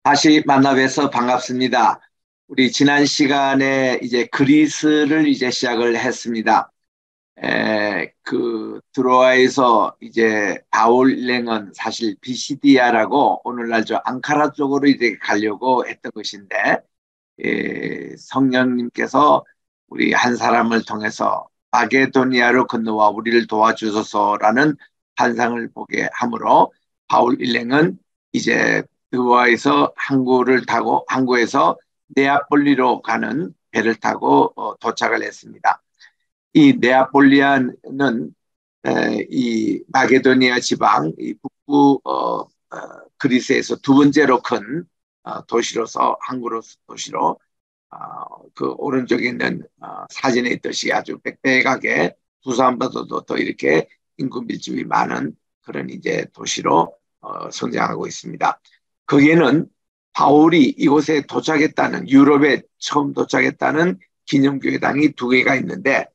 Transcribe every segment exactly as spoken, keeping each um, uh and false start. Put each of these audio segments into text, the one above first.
다시 만나 뵈서 반갑습니다. 우리 지난 시간에 이제 그리스를 이제 시작을 했습니다. 에, 그 드로아에서 이제 바울 일행은 사실 비시디아라고 오늘날 저 앙카라 쪽으로 이제 가려고 했던 것인데, 에, 성령님께서 우리 한 사람을 통해서 마게도니아로 건너와 우리를 도와주소서라는 환상을 보게 하므로 바울 일행은 이제 드로아에서 항구를 타고 항구에서 네아폴리로 가는 배를 타고 어, 도착을 했습니다. 이 네아폴리아는 에, 이 마게도니아 지방 이 북부 어, 어, 그리스에서 두 번째로 큰 어, 도시로서 항구 도시로 어, 그 오른쪽에 있는 어, 사진에 있듯이 아주 빽빽하게 부산보다도 더 이렇게 인구 밀집이 많은 그런 이제 도시로 어, 성장하고 있습니다. 거기에는 바울이 이곳에 도착했다는 유럽에 처음 도착했다는 기념교회당이 두 개가 있는데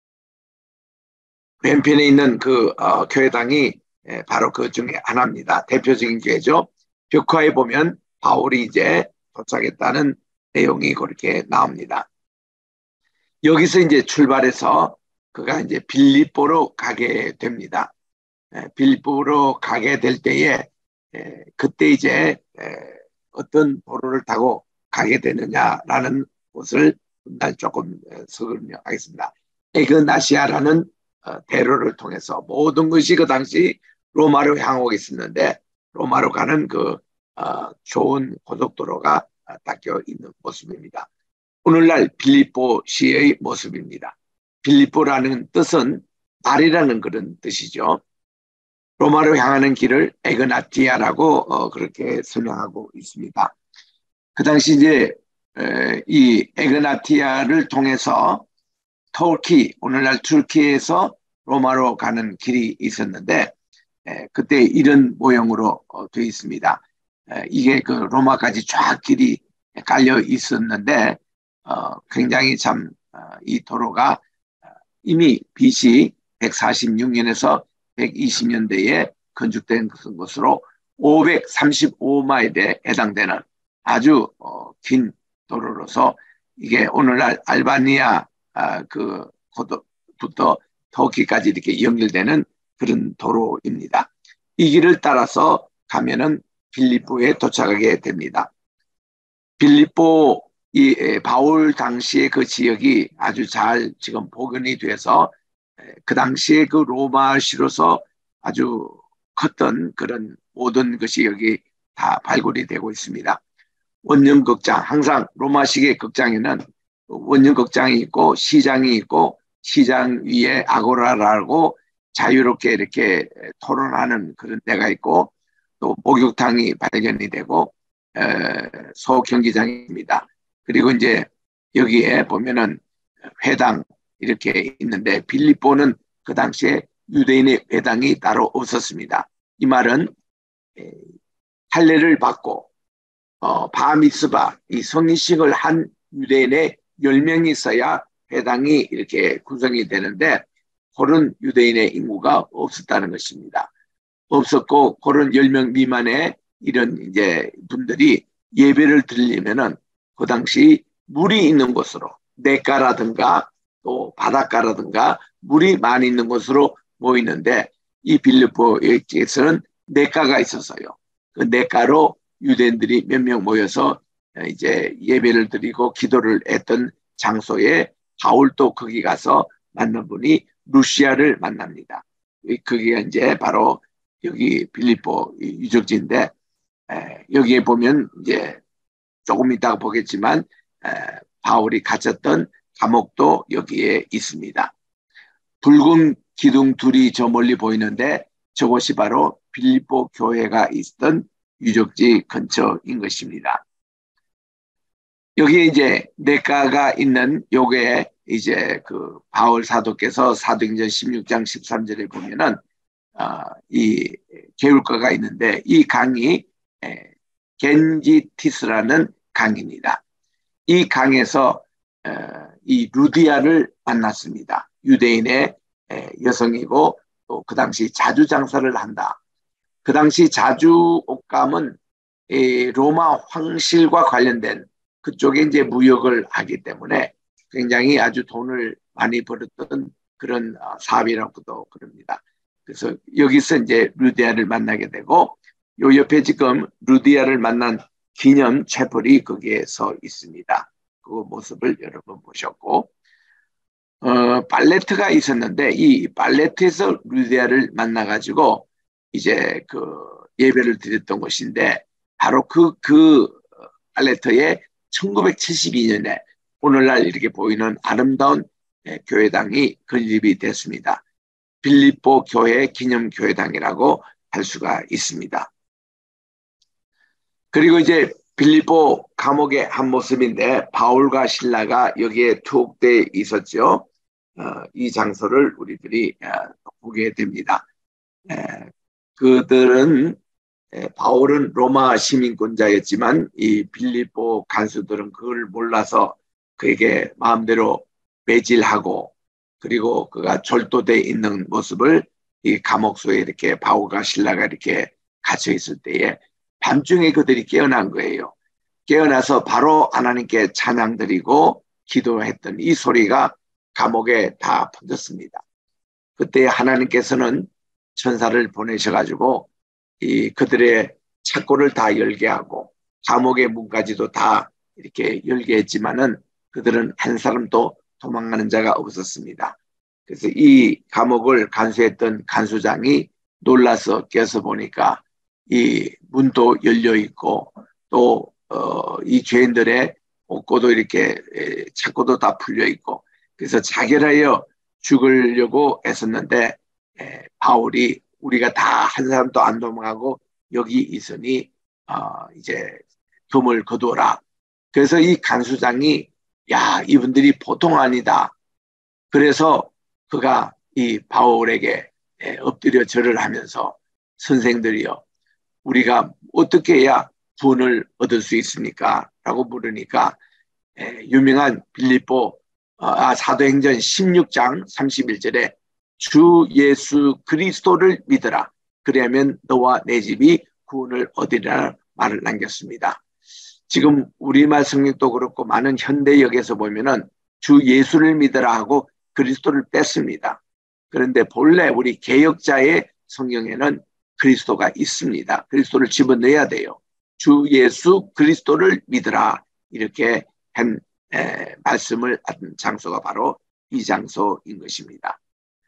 왼편에 있는 그 어, 교회당이 예, 바로 그 중에 하나입니다. 대표적인 교회죠. 벽화에 보면 바울이 이제 도착했다는 내용이 그렇게 나옵니다. 여기서 이제 출발해서 그가 이제 빌립보로 가게 됩니다. 에, 빌립보로 가게 될 때에 에, 그때 이제 에, 어떤 도로를 타고 가게 되느냐라는 것을 날 조금 설명하겠습니다. 에그나시아라는 어, 대로를 통해서 모든 것이 그 당시 로마로 향하고 있었는데 로마로 가는 그 어, 좋은 고속도로가 닦여 있는 모습입니다. 오늘날 빌립보시의 모습입니다. 빌립보라는 뜻은 말이라는 그런 뜻이죠. 로마로 향하는 길을 에그나티아라고 어, 그렇게 설명하고 있습니다. 그 당시 이제 에, 이 에그나티아를 통해서 터키, 오늘날 터키에서 로마로 가는 길이 있었는데 에, 그때 이런 모형으로 어, 되어 있습니다. 에, 이게 그 로마까지 쫙 길이 깔려 있었는데 어, 굉장히 참 이 도로가 이미 비씨 백사십육 년에서 백이십 년대에 건축된 것으로 오백삼십오 마일에 해당되는 아주 어, 긴 도로로서 이게 오늘날 알바니아 아, 그 고도부터 터키까지 이렇게 연결되는 그런 도로입니다. 이 길을 따라서 가면은 빌립보에 도착하게 됩니다. 빌립보 이 바울 당시의 그 지역이 아주 잘 지금 복원이 돼서 그 당시에 그 로마시로서 아주 컸던 그런 모든 것이 여기 다 발굴이 되고 있습니다. 원년극장, 항상 로마식의 극장에는 원년극장이 있고 시장이 있고 시장 위에 아고라라고 자유롭게 이렇게 토론하는 그런 데가 있고 또 목욕탕이 발견이 되고 소경기장입니다. 그리고 이제 여기에 보면은 회당 이렇게 있는데 빌립보는 그 당시에 유대인의 회당이 따로 없었습니다. 이 말은 할례를 받고 어, 바미스바 이 성인식을 한 유대인의 열 명이 있어야 회당이 이렇게 구성이 되는데 그런 유대인의 인구가 없었다는 것입니다. 없었고 그런 열 명 미만의 이런 이제 분들이 예배를 드리려면은 그 당시 물이 있는 곳으로 냇가라든가 또 바닷가라든가 물이 많이 있는 곳으로 모이는데 이 빌립보에서는 냇가가 있었어요. 그 냇가로 유대인들이 몇 명 모여서 이제 예배를 드리고 기도를 했던 장소에 바울도 거기 가서 만난 분이 루시아를 만납니다. 그게 이제 바로 여기 빌립보 유적지인데 에, 여기에 보면 이제 조금 이따가 보겠지만 에, 바울이 갇혔던 감옥도 여기에 있습니다. 붉은 기둥 둘이 저 멀리 보이는데 저곳이 바로 빌립보 교회가 있던 유적지 근처인 것입니다. 여기 이제 냇가가 있는 요게 이제 그 바울 사도께서 사도행전 십육 장 십삼 절에 보면은 어, 이 개울가가 있는데 이 강이 에, 겐지티스라는 강입니다. 이 강에서 에, 이 루디아를 만났습니다. 유대인의 에, 여성이고 또 그 당시 자주 장사를 한다. 그 당시 자주 옷감은 이 로마 황실과 관련된 그쪽에 이제 무역을 하기 때문에 굉장히 아주 돈을 많이 벌었던 그런 사업이라고도 그럽니다. 그래서 여기서 이제 루디아를 만나게 되고, 요 옆에 지금 루디아를 만난 기념 채플이 거기에 서 있습니다. 그 모습을 여러분 보셨고, 어, 발레트가 있었는데 이 발레트에서 루디아를 만나가지고 이제 그 예배를 드렸던 것인데, 바로 그, 그 발레트의 천구백칠십이 년에 오늘날 이렇게 보이는 아름다운 교회당이 건립이 됐습니다. 빌립보 교회 기념교회당이라고 할 수가 있습니다. 그리고 이제 빌립보 감옥의 한 모습인데, 바울과 실라가 여기에 투옥되어 있었죠. 어, 이 장소를 우리들이 어, 보게 됩니다. 에, 그들은 에, 바울은 로마 시민권자였지만 이 빌립보 간수들은 그걸 몰라서 그에게 마음대로 매질하고, 그리고 그가 절도돼 있는 모습을 이 감옥소에 이렇게 바울과 실라가 이렇게 갇혀 있을 때에 밤중에 그들이 깨어난 거예요. 깨어나서 바로 하나님께 찬양 드리고 기도했던 이 소리가 감옥에 다 퍼졌습니다. 그때 하나님께서는 천사를 보내셔가지고 이 그들의 창고를 다 열게 하고 감옥의 문까지도 다 이렇게 열게 했지만은 그들은 한 사람도 도망가는 자가 없었습니다. 그래서 이 감옥을 간수했던 간수장이 놀라서 깨서 보니까 이 문도 열려 있고 또 어, 이 죄인들의 옷고도 이렇게 창고도 다 풀려 있고, 그래서 자결하여 죽으려고 애썼는데 에, 바울이 우리가 다 한 사람도 안 도망하고 여기 있으니 어, 이제 금을 거두어라. 그래서 이 간수장이 야, 이분들이 보통 아니다. 그래서 그가 이 바울에게 엎드려 절을 하면서 선생들이여, 우리가 어떻게 해야 구원을 얻을 수 있습니까? 라고 물으니까 유명한 빌립보 아, 사도행전 십육 장 삼십일 절에 주 예수 그리스도를 믿으라. 그러면 너와 내 집이 구원을 얻으리라 말을 남겼습니다. 지금 우리말 성경도 그렇고 많은 현대역에서 보면은 주 예수를 믿으라 하고 그리스도를 뺐습니다. 그런데 본래 우리 개역자의 성경에는 그리스도가 있습니다. 그리스도를 집어넣어야 돼요. 주 예수 그리스도를 믿으라, 이렇게 한 에, 말씀을 한 장소가 바로 이 장소인 것입니다.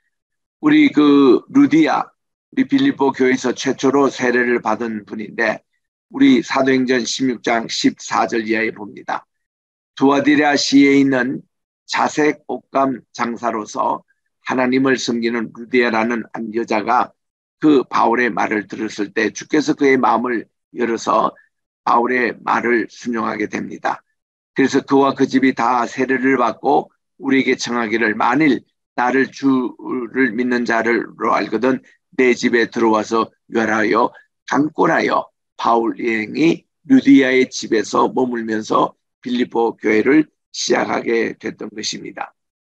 우리 그 루디아, 우리 빌립보 교회에서 최초로 세례를 받은 분인데, 우리 사도행전 십육 장 십사 절 이하에 봅니다. 두아디라시에 있는 자색 옷감 장사로서 하나님을 섬기는 루디아라는 한 여자가 그 바울의 말을 들었을 때 주께서 그의 마음을 열어서 바울의 말을 순종하게 됩니다. 그래서 그와 그 집이 다 세례를 받고 우리에게 청하기를, 만일 나를 주를 믿는 자를로 알거든 내 집에 들어와서 멸하여 강권하여 바울 여행이 루디아의 집에서 머물면서 빌립보 교회를 시작하게 됐던 것입니다.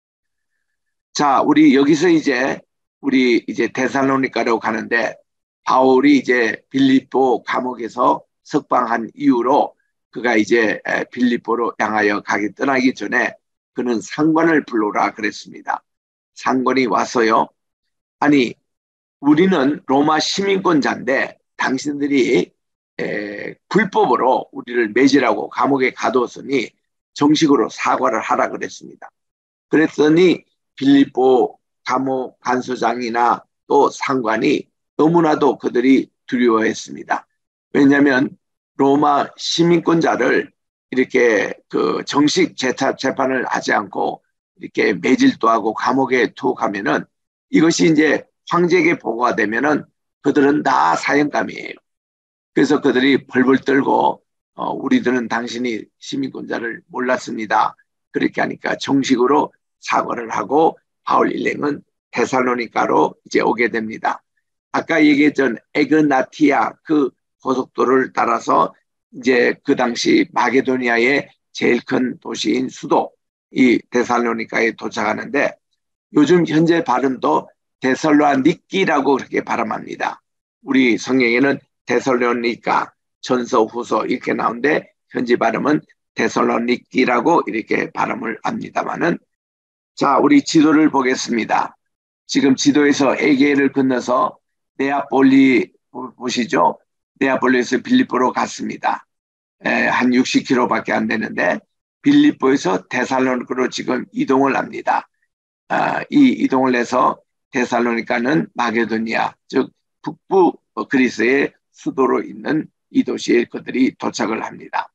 자, 우리 여기서 이제 우리 이제 데살로니가로 가는데, 바울이 이제 빌립보 감옥에서 석방한 이후로 그가 이제 빌립보로 향하여 가기 떠나기 전에 그는 상관을 불러라 그랬습니다. 상관이 와서요, 아니 우리는 로마 시민권자인데 당신들이 에, 불법으로 우리를 매질하고 감옥에 가두었으니 정식으로 사과를 하라 그랬습니다. 그랬더니 빌립보 감옥 간수장이나 또 상관이 너무나도 그들이 두려워했습니다. 왜냐하면 로마 시민권자를 이렇게 그 정식 재차, 재판을 하지 않고 이렇게 매질도 하고 감옥에 투옥하면은 이것이 이제 황제에게 보고가 되면은 그들은 다 사형감이에요. 그래서 그들이 벌벌 떨고 어, 우리들은 당신이 시민권자를 몰랐습니다. 그렇게 하니까 정식으로 사과를 하고 바울 일행은 데살로니가로 이제 오게 됩니다. 아까 얘기했던 에그나티아 그 고속도로를 따라서 이제 그 당시 마게도니아의 제일 큰 도시인 수도 이 데살로니가에 도착하는데, 요즘 현재 발음도 데살로니키라고 그렇게 발음합니다. 우리 성경에는 데살로니가, 전서, 후서 이렇게 나오는데 현지 발음은 데살로니키라고 이렇게 발음을 합니다만은, 자, 우리 지도를 보겠습니다. 지금 지도에서 에게를 건너서 네아폴리 보시죠? 네아폴리에서 빌립보로 갔습니다. 에, 한 육십 킬로미터밖에 안 되는데 빌립보에서 데살로니카로 지금 이동을 합니다. 아, 이 이동을 해서 데살로니카는 마게도니아, 즉 북부 그리스의 수도로 있는 이 도시에 그들이 도착을 합니다.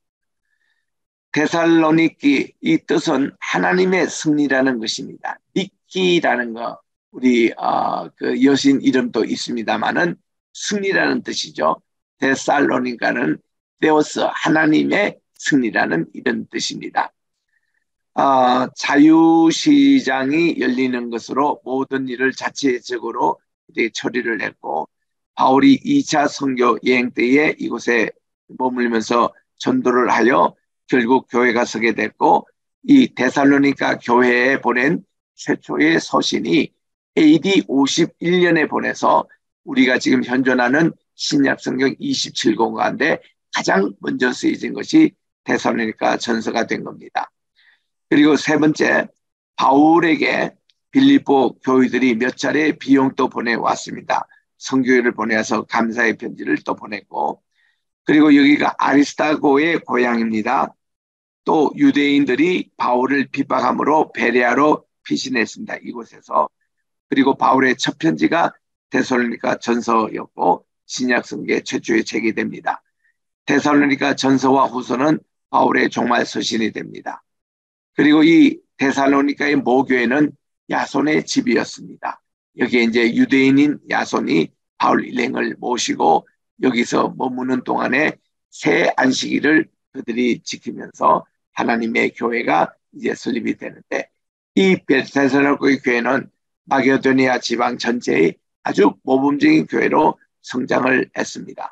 데살로니키, 이 뜻은 하나님의 승리라는 것입니다. 니키라는 거, 우리 어, 그 여신 이름도 있습니다만은 승리라는 뜻이죠. 데살로니카는 데오스, 하나님의 승리라는 이런 뜻입니다. 어, 자유시장이 열리는 것으로 모든 일을 자체적으로 처리를 했고, 바울이 이 차 선교 여행 때에 이곳에 머물면서 전도를 하여 결국 교회가 서게 됐고, 이 데살로니가 교회에 보낸 최초의 서신이 에이디 오십일 년에 보내서 우리가 지금 현존하는 신약 성경 이십칠 권 가운데 가장 먼저 쓰여진 것이 데살로니가 전서가 된 겁니다. 그리고 세 번째, 바울에게 빌립보 교회들이 몇 차례 비용도 보내왔습니다. 선교회를 보내서 감사의 편지를 또 보냈고, 그리고 여기가 아리스타고의 고향입니다. 또 유대인들이 바울을 핍박함으로 베레아로 피신했습니다. 이곳에서. 그리고 바울의 첫 편지가 데살로니가 전서였고 신약 성경의 최초의 책이 됩니다. 데살로니가 전서와 후서는 바울의 종말 서신이 됩니다. 그리고 이 데살로니가의 모교회는 야손의 집이었습니다. 여기에 이제 유대인인 야손이 바울 일행을 모시고 여기서 머무는 동안에 새 안식일을 그들이 지키면서 하나님의 교회가 이제 설립이 되는데, 이 데살로니가 교회는 마게도니아 지방 전체의 아주 모범적인 교회로 성장을 했습니다.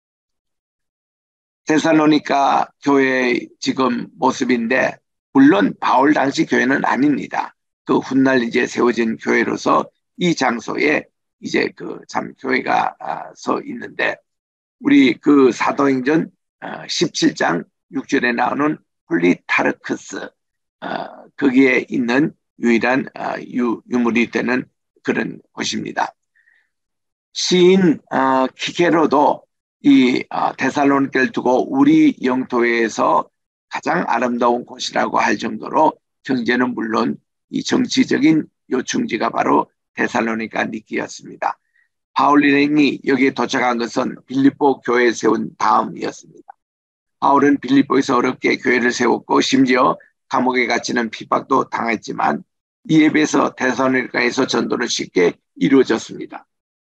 데살로니가 교회의 지금 모습인데, 물론 바울 당시 교회는 아닙니다. 그 훗날 이제 세워진 교회로서 이 장소에 이제 그 참 교회가 서 있는데, 우리 그 사도행전 십칠 장 육 절에 나오는 폴리타르크스, 거기에 있는 유일한 유, 유물이 되는 그런 곳입니다. 시인 키케로도 이 데살로니가를 두고 우리 영토에서 가장 아름다운 곳이라고 할 정도로 경제는 물론 이 정치적인 요충지가 바로 데살로니가 니키였습니다. 바울 일행이 여기에 도착한 것은 빌립보 교회에 세운 다음이었습니다. 바울은 빌립보에서 어렵게 교회를 세웠고 심지어 감옥에 갇히는 핍박도 당했지만 이에 비해서 데살로니가에서 전도는 쉽게 이루어졌습니다.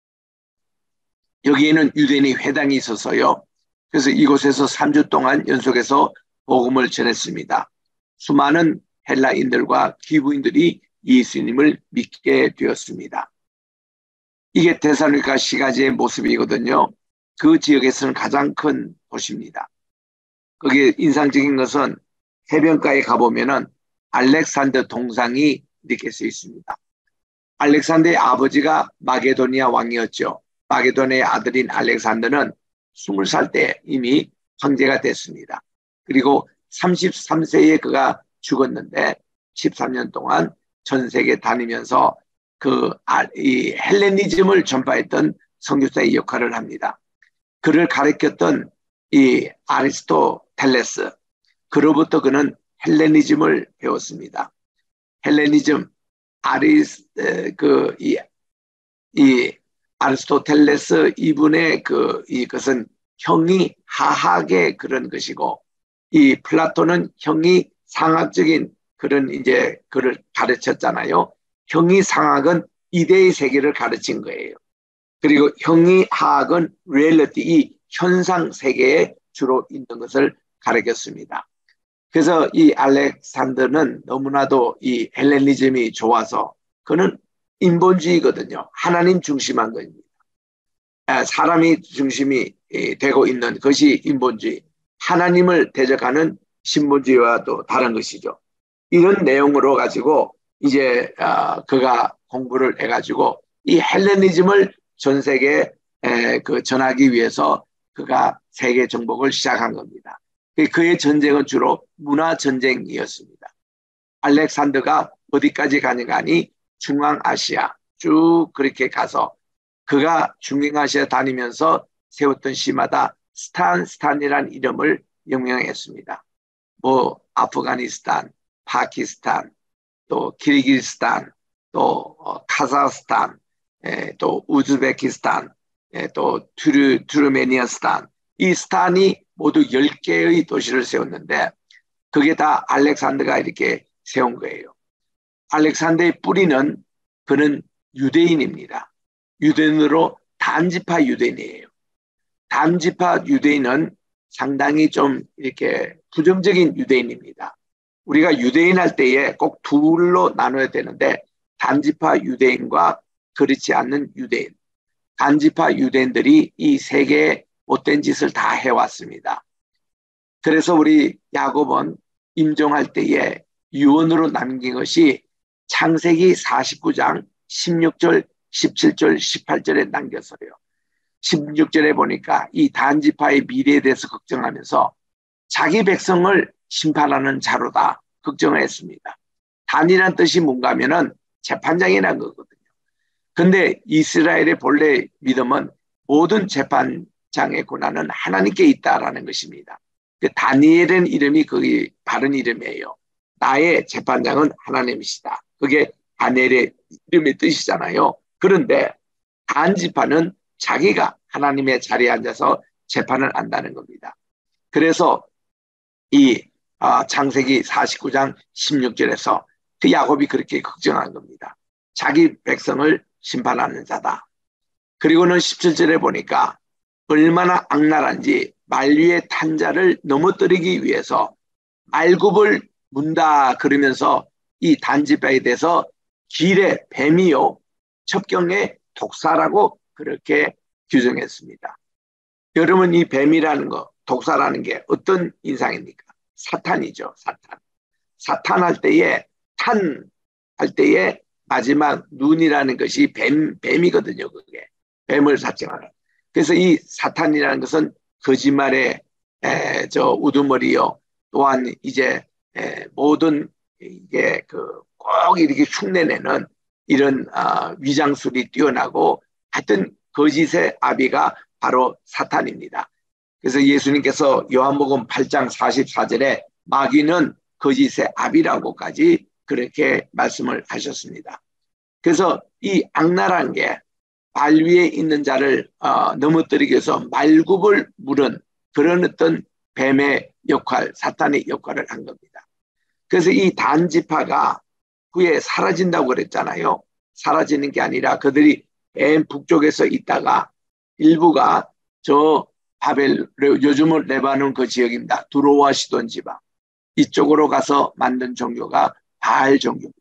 여기에는 유대인의 회당이 있어서요. 그래서 이곳에서 삼 주 동안 연속해서 복음을 전했습니다. 수많은 헬라인들과 기부인들이 예수님을 믿게 되었습니다. 이게 데살로니가 시가지의 모습이거든요. 그 지역에서는 가장 큰 도시입니다. 거기에 인상적인 것은 해변가에 가보면은 알렉산더 동상이 이렇게 써 있습니다. 알렉산더의 아버지가 마게도니아 왕이었죠. 마게도니아의 아들인 알렉산더는 스무 살 때 이미 황제가 됐습니다. 그리고 삼십삼 세에 그가 죽었는데 십삼 년 동안 전 세계 다니면서 그 이 헬레니즘을 전파했던 선교사의 역할을 합니다. 그를 가르쳤던 이 아리스토텔레스, 그로부터 그는 헬레니즘을 배웠습니다. 헬레니즘, 아리스 그이 이 아리스토텔레스 이분의 그 이것은 형이 하학의 그런 것이고, 이 플라톤은 형이 상학적인 그런 이제 그를 가르쳤잖아요. 형이 상학은 이데의 세계를 가르친 거예요. 그리고 형이 하학은 리얼리티, 이 현상 세계에 주로 있는 것을 가르쳤습니다. 그래서 이 알렉산더는 너무나도 이 헬레니즘이 좋아서 그는 인본주의거든요. 하나님 중심한 겁니다. 사람이 중심이 되고 있는 것이 인본주의, 하나님을 대적하는 신본주의와 또 다른 것이죠. 이런 내용으로 가지고 이제 그가 공부를 해가지고 이 헬레니즘을 전 세계에 그 전하기 위해서 그가 세계 정복을 시작한 겁니다. 그의 전쟁은 주로 문화 전쟁이었습니다. 알렉산더가 어디까지 가는가 하니 중앙아시아 쭉 그렇게 가서 그가 중앙아시아 다니면서 세웠던 시마다 스탄, 스탄이라는 이름을 영명했습니다. 뭐 아프가니스탄, 파키스탄, 또 키르기스탄, 또 어, 카자흐스탄, 에, 또 우즈베키스탄, 에, 또 투르, 투르메니아스탄, 이 스탄이 모두 열 개의 도시를 세웠는데 그게 다 알렉산더가 이렇게 세운 거예요. 알렉산더의 뿌리는 그는 유대인입니다. 유대인으로 단지파 유대인이에요. 단지파 유대인은 상당히 좀 이렇게 부정적인 유대인입니다. 우리가 유대인 할 때에 꼭 둘로 나눠야 되는데 단지파 유대인과 그렇지 않는 유대인. 단지파 유대인들이 이 세계에 못된 짓을 다 해왔습니다. 그래서 우리 야곱은 임종할 때에 유언으로 남긴 것이 창세기 사십구 장 십육 절, 십칠 절, 십팔 절에 남겼어요. 십육 절에 보니까 이 단지파의 미래에 대해서 걱정하면서 자기 백성을 심판하는 자로다 걱정을 했습니다. 단이란 뜻이 뭔가 하면은 재판장이라는 거거든요. 근데 이스라엘의 본래 믿음은 모든 재판장의 권한은 하나님께 있다라는 것입니다. 그 다니엘은 이름이 거기 바른 이름이에요. 나의 재판장은 하나님이시다. 그게 다니엘의 이름의 뜻이잖아요. 그런데 단지파는 자기가 하나님의 자리에 앉아서 재판을 한다는 겁니다. 그래서 이 어, 창세기 사십구 장 십육 절에서 그 야곱이 그렇게 걱정한 겁니다. 자기 백성을 심판하는 자다. 그리고는 십칠 절에 보니까 얼마나 악랄한지 말 위에 탄 자를 넘어뜨리기 위해서 말굽을 문다 그러면서 이 단지파에 대해서 길의 뱀이요 첩경의 독사라고 그렇게 규정했습니다. 여러분 이 뱀이라는 거 독사라는 게 어떤 인상입니까? 사탄이죠. 사탄. 사탄 할 때에 탄 할 때에 마지막 눈이라는 것이 뱀, 뱀이거든요. 그게 뱀을 사칭하는. 그래서 이 사탄이라는 것은 거짓말의 에, 저 우두머리요. 또한 이제 에, 모든 이게 그 꼭 이렇게 흉내내는 이런 어, 위장술이 뛰어나고 하여튼 거짓의 아비가 바로 사탄입니다. 그래서 예수님께서 요한복음 팔 장 사십사 절에 마귀는 거짓의 아비라고까지 그렇게 말씀을 하셨습니다. 그래서 이 악랄한 게 발 위에 있는 자를 어, 넘어뜨리기 위해서 말굽을 물은 그런 어떤 뱀의 역할, 사탄의 역할을 한 겁니다. 그래서 이 단지파가 후에 사라진다고 그랬잖아요. 사라지는 게 아니라 그들이 맨 북쪽에서 있다가 일부가 저 바벨, 요즘은 레바논 그 지역입니다. 두로와 시돈 지방. 이쪽으로 가서 만든 종교가 바알 종교입니다.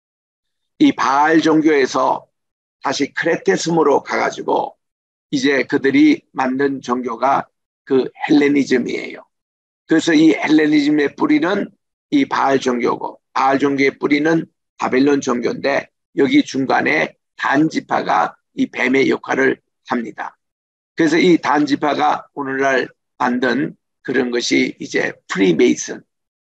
이 바알 종교에서 다시 크레테스무로 가가지고 이제 그들이 만든 종교가 그 헬레니즘이에요. 그래서 이 헬레니즘의 뿌리는 이 바알 종교고 바알 종교의 뿌리는 바벨론 종교인데 여기 중간에 단지파가 이 뱀의 역할을 합니다. 그래서 이 단지파가 오늘날 만든 그런 것이 이제 프리메이슨,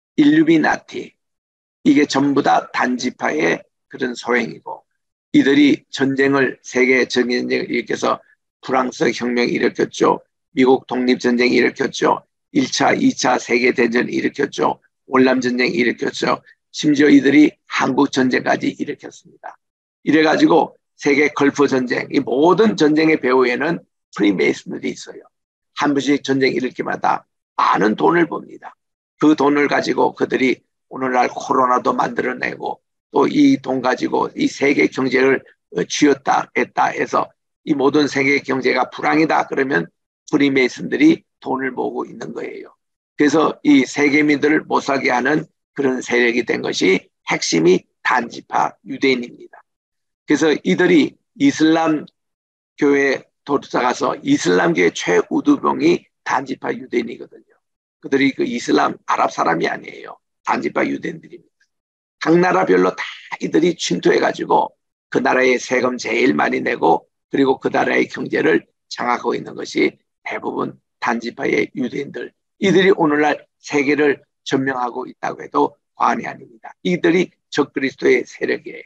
일루미나티 이게 전부 다 단지파의 그런 소행이고 이들이 전쟁을 세계 전쟁을 일으켜서 프랑스 혁명을 일으켰죠. 미국 독립전쟁을 일으켰죠. 일 차, 이 차 세계대전을 일으켰죠. 월남전쟁을 일으켰죠. 심지어 이들이 한국전쟁까지 일으켰습니다. 이래가지고 세계 걸프전쟁, 이 모든 전쟁의 배후에는 프리메이슨들이 있어요. 한 번씩 전쟁 일으키마다 많은 돈을 봅니다. 그 돈을 가지고 그들이 오늘날 코로나도 만들어내고 또 이 돈 가지고 이 세계 경제를 쥐었다 했다 해서 이 모든 세계 경제가 불황이다 그러면 프리메이슨들이 돈을 모으고 있는 거예요. 그래서 이 세계민들을 못 살게 하는 그런 세력이 된 것이 핵심이 단지파 유대인입니다. 그래서 이들이 이슬람 교회에 도착가서 이슬람교의 최우두병이 단지파 유대인이거든요. 그들이 그 이슬람 아랍 사람이 아니에요. 단지파 유대인들입니다. 각 나라별로 다 이들이 침투해가지고 그 나라의 세금 제일 많이 내고 그리고 그 나라의 경제를 장악하고 있는 것이 대부분 단지파의 유대인들, 이들이 오늘날 세계를 점령하고 있다고 해도 과언이 아닙니다. 이들이 적그리스도의 세력이에요.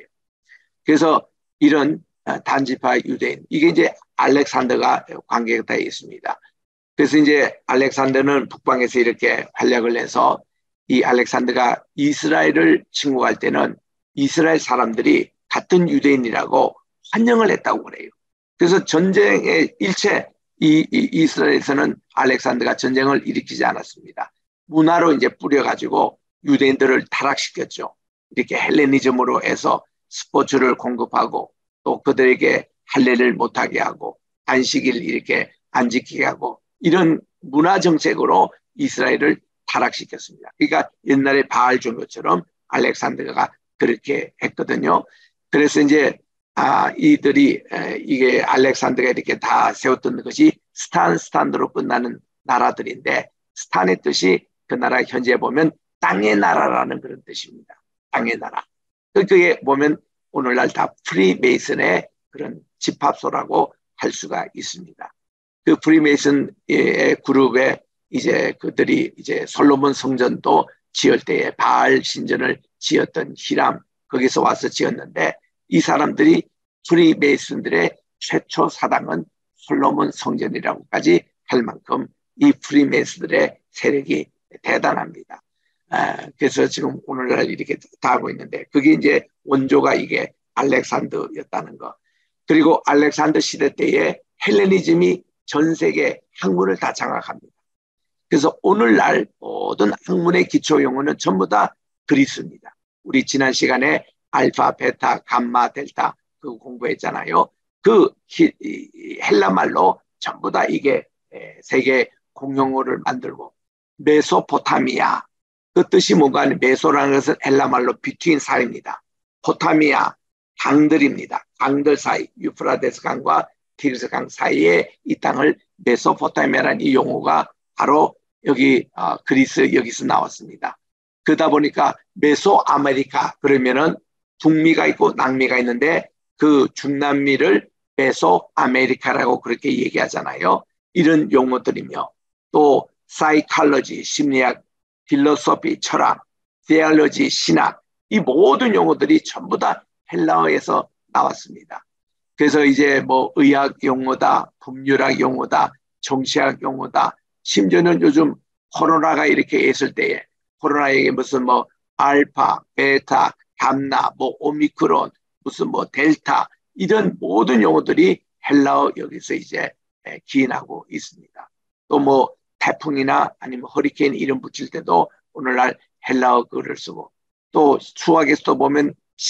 그래서 이런 단지파 유대인, 이게 이제 알렉산더가 관계가 되어 있습니다. 그래서 이제 알렉산더는 북방에서 이렇게 활약을 해서 이 알렉산더가 이스라엘을 침공할 때는 이스라엘 사람들이 같은 유대인이라고 환영을 했다고 그래요. 그래서 전쟁의 일체 이, 이 이스라엘에서는 알렉산더가 전쟁을 일으키지 않았습니다. 문화로 이제 뿌려가지고 유대인들을 타락시켰죠. 이렇게 헬레니즘으로 해서 스포츠를 공급하고 또 그들에게 할례를 못하게 하고 안식일 이렇게 안 지키게 하고 이런 문화 정책으로 이스라엘을 타락시켰습니다. 그러니까 옛날에 바알 종교처럼 알렉산더가 그렇게 했거든요. 그래서 이제 아, 이들이 에, 이게 알렉산더가 이렇게 다 세웠던 것이 스탄 스탄으로 끝나는 나라들인데 스탄의 뜻이 그 나라 현재 보면 땅의 나라라는 그런 뜻입니다. 땅의 나라. 그게 보면 오늘날 다 프리메이슨의 그런 집합소라고 할 수가 있습니다. 그 프리메이슨의 그룹에 이제 그들이 이제 솔로몬 성전도 지을 때에 바알 신전을 지었던 히람 거기서 와서 지었는데 이 사람들이 프리메이슨들의 최초 사당은 솔로몬 성전이라고까지 할 만큼 이 프리메이슨들의 세력이 대단합니다. 아, 그래서 지금 오늘날 이렇게 다 하고 있는데 그게 이제 원조가 이게 알렉산더였다는 거. 그리고 알렉산더 시대 때에 헬레니즘이 전 세계 학문을 다 장악합니다. 그래서 오늘날 모든 학문의 기초 용어는 전부 다 그리스입니다. 우리 지난 시간에 알파, 베타, 감마, 델타 그 공부했잖아요. 그 헬라 말로 전부 다 이게 세계 공용어를 만들고 메소포타미아 그 뜻이 뭔가 하면 메소라는 것은 헬라 말로 비트윈 사이입니다. 포타미아 강들입니다. 강들 사이 유프라데스 강과 티그리스 강 사이에 이 땅을 메소포타미아라는 이 용어가 바로 여기 어, 그리스 여기서 나왔습니다. 그러다 보니까 메소아메리카 그러면은 북미가 있고 남미가 있는데 그 중남미를 메소아메리카라고 그렇게 얘기하잖아요. 이런 용어들이며 또 사이칼러지 심리학, 필로소피 철학, 테올로지 신학 이 모든 용어들이 전부 다 헬라어에서 나왔습니다. 그래서 이제 뭐 의학 용어다, 법률학 용어다, 정치학 용어다, 심지어는 요즘 코로나가 이렇게 있을 때에 코로나에게 무슨 뭐 알파, 베타, 감나, 뭐 오미크론, 무슨 뭐 델타 이런 모든 용어들이 헬라어 여기서 이제 기인하고 있습니다. 또 뭐 태풍이나 아니면 허리케인 이름 붙일 때도 오늘날 헬라어 글을 쓰고 또 수학에서도 보면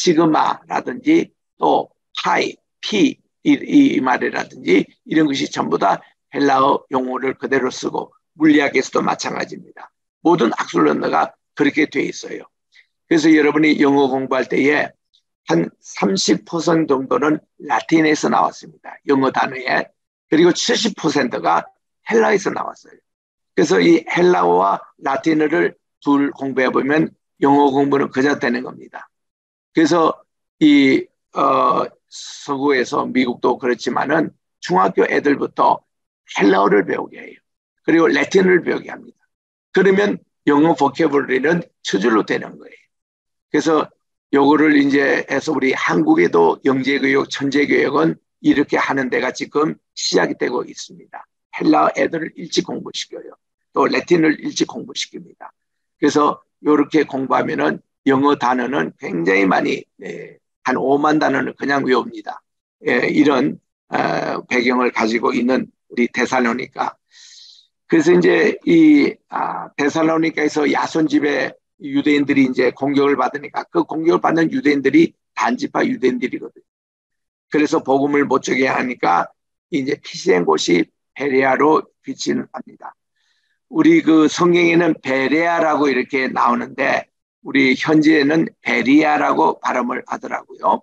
시그마라든지 또 파이, 피 이, 이 말이라든지 이런 것이 전부 다 헬라어 용어를 그대로 쓰고 물리학에서도 마찬가지입니다. 모든 학술 언어가 그렇게 돼 있어요. 그래서 여러분이 영어 공부할 때에 한 삼십 퍼센트 정도는 라틴에서 나왔습니다. 영어 단어에. 그리고 칠십 퍼센트가 헬라에서 나왔어요. 그래서 이 헬라어와 라틴어를 둘 공부해 보면 영어 공부는 그저 되는 겁니다. 그래서 이 어, 서구에서 미국도 그렇지만은 중학교 애들부터 헬라어를 배우게 해요. 그리고 라틴어를 배우게 합니다. 그러면 영어 보캐블러리는 저절로 되는 거예요. 그래서 요거를 이제 해서 우리 한국에도 영재교육, 천재교육은 이렇게 하는 데가 지금 시작이 되고 있습니다. 헬라어 애들을 일찍 공부시켜요. 또 라틴을 일찍 공부시킵니다. 그래서 이렇게 공부하면은 영어 단어는 굉장히 많이 예, 한 오만 단어는 그냥 외웁니다. 예, 이런 어, 배경을 가지고 있는 우리 데살로니가. 그래서 이제 이 아, 데살로니가에서 야손 집에 유대인들이 이제 공격을 받으니까 그 공격을 받는 유대인들이 단지파 유대인들이거든요. 그래서 복음을 못 전게 하니까 이제 피시된 곳이 베레아로 빛을 합니다. 우리 그 성경에는 베레아라고 이렇게 나오는데 우리 현지에는 베리아라고 발음을 하더라고요.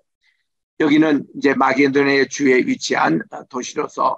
여기는 이제 마게도니아 주에 위치한 도시로서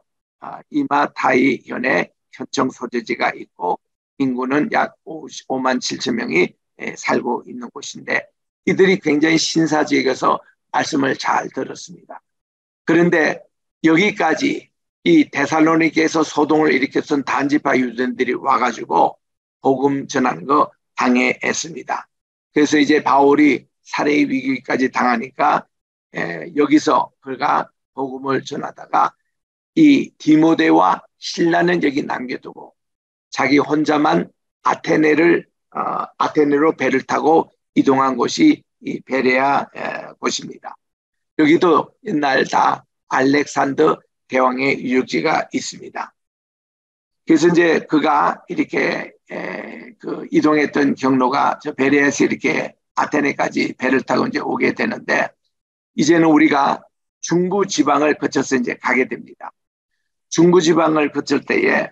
이마타이 현에 현청 소재지가 있고 인구는 약 오만 칠천 명이 살고 있는 곳인데 이들이 굉장히 신사지역에서 말씀을 잘 들었습니다. 그런데 여기까지 이 데살로니케에서 소동을 일으켰던 단지파 유대인들이 와가지고 복음 전하는 거 방해했습니다. 그래서 이제 바울이 살해의 위기까지 당하니까 에, 여기서 그가 복음을 전하다가 이 디모데와 실라는 여기 남겨두고 자기 혼자만 아테네를 어, 아테네로 배를 타고 이동한 곳이 이 베레아 에, 곳입니다. 여기도 옛날 다 알렉산더 대왕의 유적지가 있습니다. 그래서 이제 그가 이렇게 에, 그 이동했던 경로가 저 베레아에서 이렇게 아테네까지 배를 타고 이제 오게 되는데 이제는 우리가 중부 지방을 거쳐서 이제 가게 됩니다. 중부 지방을 거칠 때에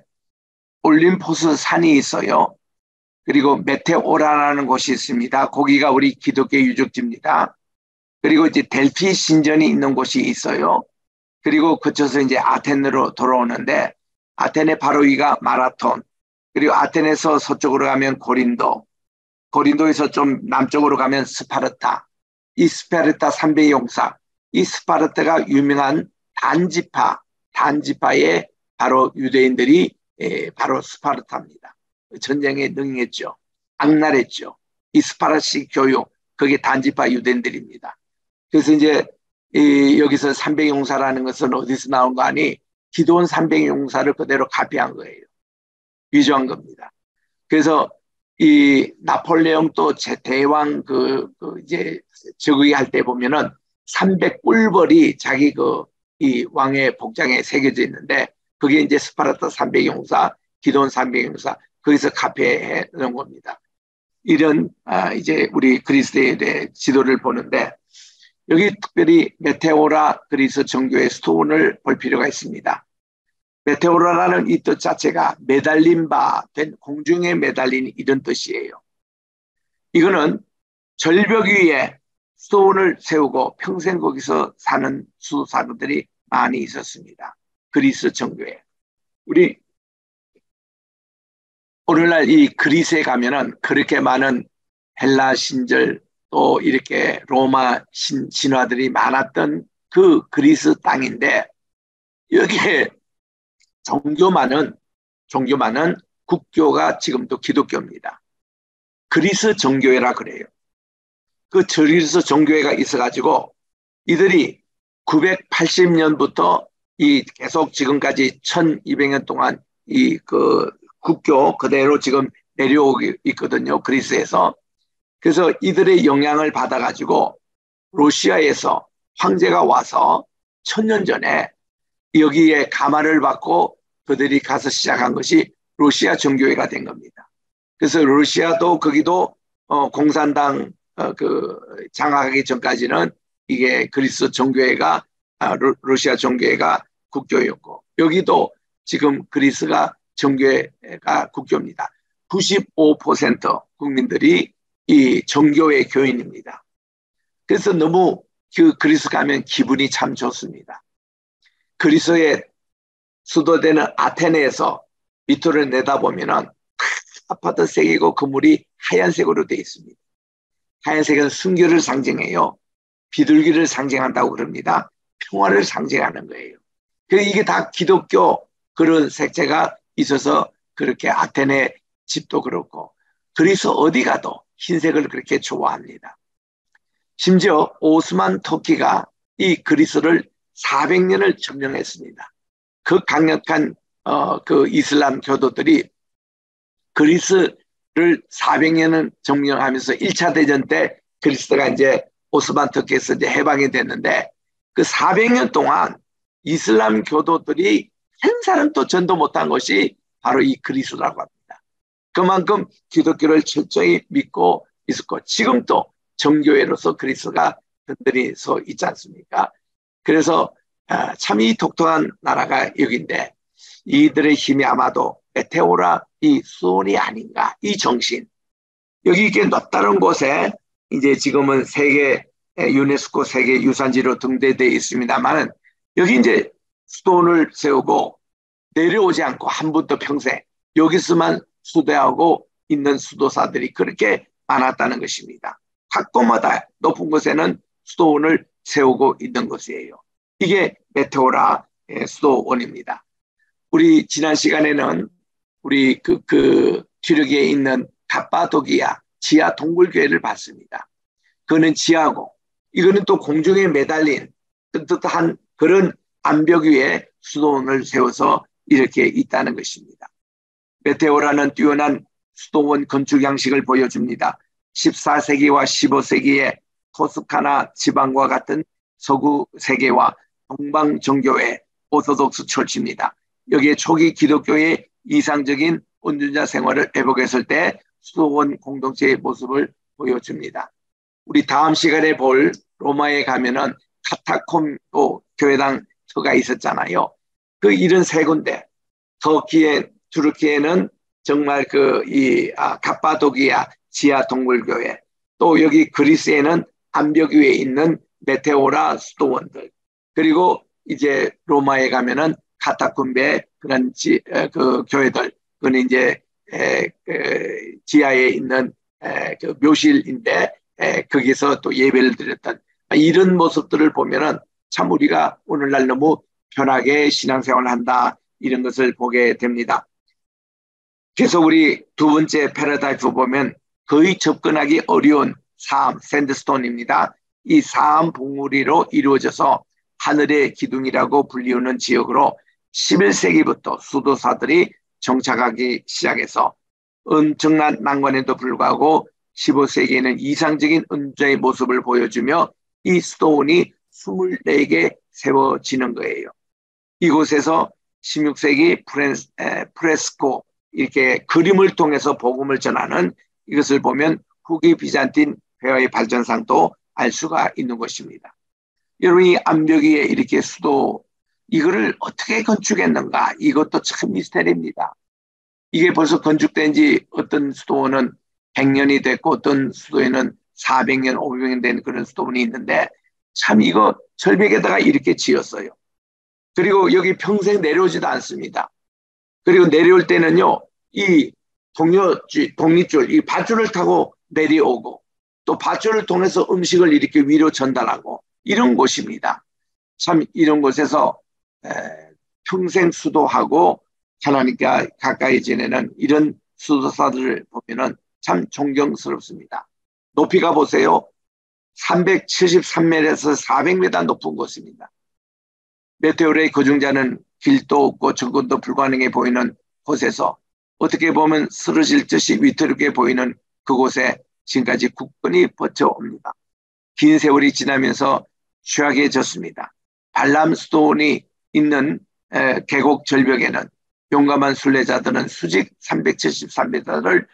올림포스 산이 있어요. 그리고 메테오라라는 곳이 있습니다. 거기가 우리 기독교 유적지입니다. 그리고 이제 델피 신전이 있는 곳이 있어요. 그리고 거쳐서 이제 아테네로 돌아오는데 아테네 바로 위가 마라톤, 그리고 아테네에서 서쪽으로 가면 고린도, 고린도에서 좀 남쪽으로 가면 스파르타, 이 스파르타 삼배 용사, 이 스파르타가 유명한 단지파, 단지파의 바로 유대인들이 에, 바로 스파르타입니다. 전쟁에 능했죠. 악랄했죠. 이 스파르시 교육, 그게 단지파 유대인들입니다. 그래서 이제 이 여기서 삼백 용사라는 것은 어디서 나온 거 아니? 기도원 삼백 용사를 그대로 카피한 거예요. 위조한 겁니다. 그래서 이 나폴레옹 또 제 대왕 그, 그 이제 즉위할 때 보면은 삼백 꿀벌이 자기 그 이 왕의 복장에 새겨져 있는데 그게 이제 스파르타 삼백 용사, 기도원 삼백 용사 거기서 카피해 놓은 겁니다. 이런 아 이제 우리 그리스도에 대해 지도를 보는데 여기 특별히 메테오라 그리스 정교의 스톤을 볼 필요가 있습니다. 메테오라라는 이 뜻 자체가 매달린 바 된 공중에 매달린 이런 뜻이에요. 이거는 절벽 위에 스톤을 세우고 평생 거기서 사는 수도사들이 많이 있었습니다. 그리스 정교에. 우리 오늘날 이 그리스에 가면은 그렇게 많은 헬라 신절 또 이렇게 로마 신, 신화들이 많았던 그 그리스 땅인데 여기에 종교만은 종교만은 국교가 지금도 기독교입니다. 그리스 정교회라 그래요. 그 그리스 정교회가 있어가지고 이들이 구백팔십 년부터 이 계속 지금까지 천이백 년 동안 이 그 국교 그대로 지금 내려오고 있거든요. 그리스에서. 그래서 이들의 영향을 받아가지고 러시아에서 황제가 와서 천년 전에 여기에 가마를 받고 그들이 가서 시작한 것이 러시아 정교회가 된 겁니다. 그래서 러시아도 거기도 어, 공산당 어, 그 장악하기 전까지는 이게 그리스 정교회가 아, 러, 러시아 정교회가 국교였고 여기도 지금 그리스가 정교회가 국교입니다. 구십오 퍼센트 국민들이 이 정교회 교인입니다. 그래서 너무 그 그리스 가면 기분이 참 좋습니다. 그리스의 수도되는 아테네에서 밑으로 내다보면은 아파트 색이고 건물이 하얀색으로 되어 있습니다. 하얀색은 순교를 상징해요. 비둘기를 상징한다고 그럽니다. 평화를 상징하는 거예요. 그래서 이게 다 기독교 그런 색채가 있어서 그렇게 아테네 집도 그렇고 그리스 어디 가도 흰색을 그렇게 좋아합니다. 심지어 오스만 터키가 이 그리스를 사백 년을 점령했습니다. 그 강력한 어, 그 이슬람 교도들이 그리스를 사백 년을 점령하면서 일 차 대전 때 그리스가 이제 오스만 터키에서 이제 해방이 됐는데 그 사백 년 동안 이슬람 교도들이 한 사람도 전도 못한 것이 바로 이 그리스라고 합니다. 그만큼 기독교를 철저히 믿고 있었고 지금도 정교회로서 그리스가 든든히 서 있지 않습니까? 그래서 참 이 독특한 나라가 여기인데 이들의 힘이 아마도 메테오라 이 수온이 아닌가 이 정신 여기 이렇게 놨다는 곳에 이제 지금은 세계 유네스코 세계 유산지로 등재되어 있습니다만 여기 이제 수도원을 세우고 내려오지 않고 한 번도 평생 여기서만 수도하고 있는 수도사들이 그렇게 많았다는 것입니다. 각 곳마다 높은 곳에는 수도원을 세우고 있는 것이에요. 이게 메테오라 수도원입니다. 우리 지난 시간에는 우리 그, 그 튀르기에 있는 갑바도기아 지하 동굴교회를 봤습니다. 그거는 지하고 이거는 또 공중에 매달린 뜨뜻한 그런 암벽 위에 수도원을 세워서 이렇게 있다는 것입니다. 메테오라는 뛰어난 수도원 건축 양식을 보여줍니다. 십사 세기와 십오 세기의 토스카나 지방과 같은 서구 세계와 동방 정교회 오소독스 철치입니다. 여기에 초기 기독교의 이상적인 온주자 생활을 회복했을 때 수도원 공동체의 모습을 보여줍니다. 우리 다음 시간에 볼 로마에 가면은 카타콤도 교회당 터가 있었잖아요. 그 이런 세 군데, 터키에, 투르키에는 정말 그 이 아, 갑바도기아 지하 동굴교회, 또 여기 그리스에는 암벽 위에 있는 메테오라 수도원들, 그리고 이제 로마에 가면은 카타콤베 그런 지, 에, 그 교회들, 그건 이제 에, 그 지하에 있는 에, 그 묘실인데 에, 거기서 또 예배를 드렸던 이런 모습들을 보면은 참 우리가 오늘날 너무 편하게 신앙생활을 한다 이런 것을 보게 됩니다. 계속 우리 두 번째 패러다이프 보면 거의 접근하기 어려운 사암, 샌드스톤입니다. 이 사암 봉우리로 이루어져서 하늘의 기둥이라고 불리우는 지역으로 십일 세기부터 수도사들이 정착하기 시작해서 엄청난 난관에도 불구하고 십오 세기에는 이상적인 은자의 모습을 보여주며 이 수도원이 이십사 개 세워지는 거예요. 이곳에서 십육 세기 프레스, 에, 프레스코 이렇게 그림을 통해서 복음을 전하는 이것을 보면 후기 비잔틴 회화의 발전상도 알 수가 있는 것입니다. 여러분 이 암벽 위에 이렇게 수도 이거를 어떻게 건축했는가 이것도 참 미스터리입니다. 이게 벌써 건축된 지 어떤 수도원은 백 년이 됐고 어떤 수도에는 사백 년, 오백 년 된 그런 수도원이 있는데 참 이거 절벽에다가 이렇게 지었어요. 그리고 여기 평생 내려오지도 않습니다. 그리고 내려올 때는요, 이 동료줄, 독립줄, 이 밧줄을 타고 내려오고 또 밧줄을 통해서 음식을 이렇게 위로 전달하고 이런 곳입니다. 참 이런 곳에서 에, 평생 수도하고 하나님과 가까이 지내는 이런 수도사들을 보면은 참 존경스럽습니다. 높이가 보세요. 삼백칠십삼 미터에서 사백 미터 높은 곳입니다. 메테오르의 거중자는 길도 없고 접근도 불가능해 보이는 곳에서 어떻게 보면 쓰러질 듯이 위태롭게 보이는 그곳에 지금까지 굳건히 버텨옵니다. 긴 세월이 지나면서 취약해졌습니다. 발람 수도원이 있는 에, 계곡 절벽에는 용감한 순례자들은 수직 삼백칠십삼 미터를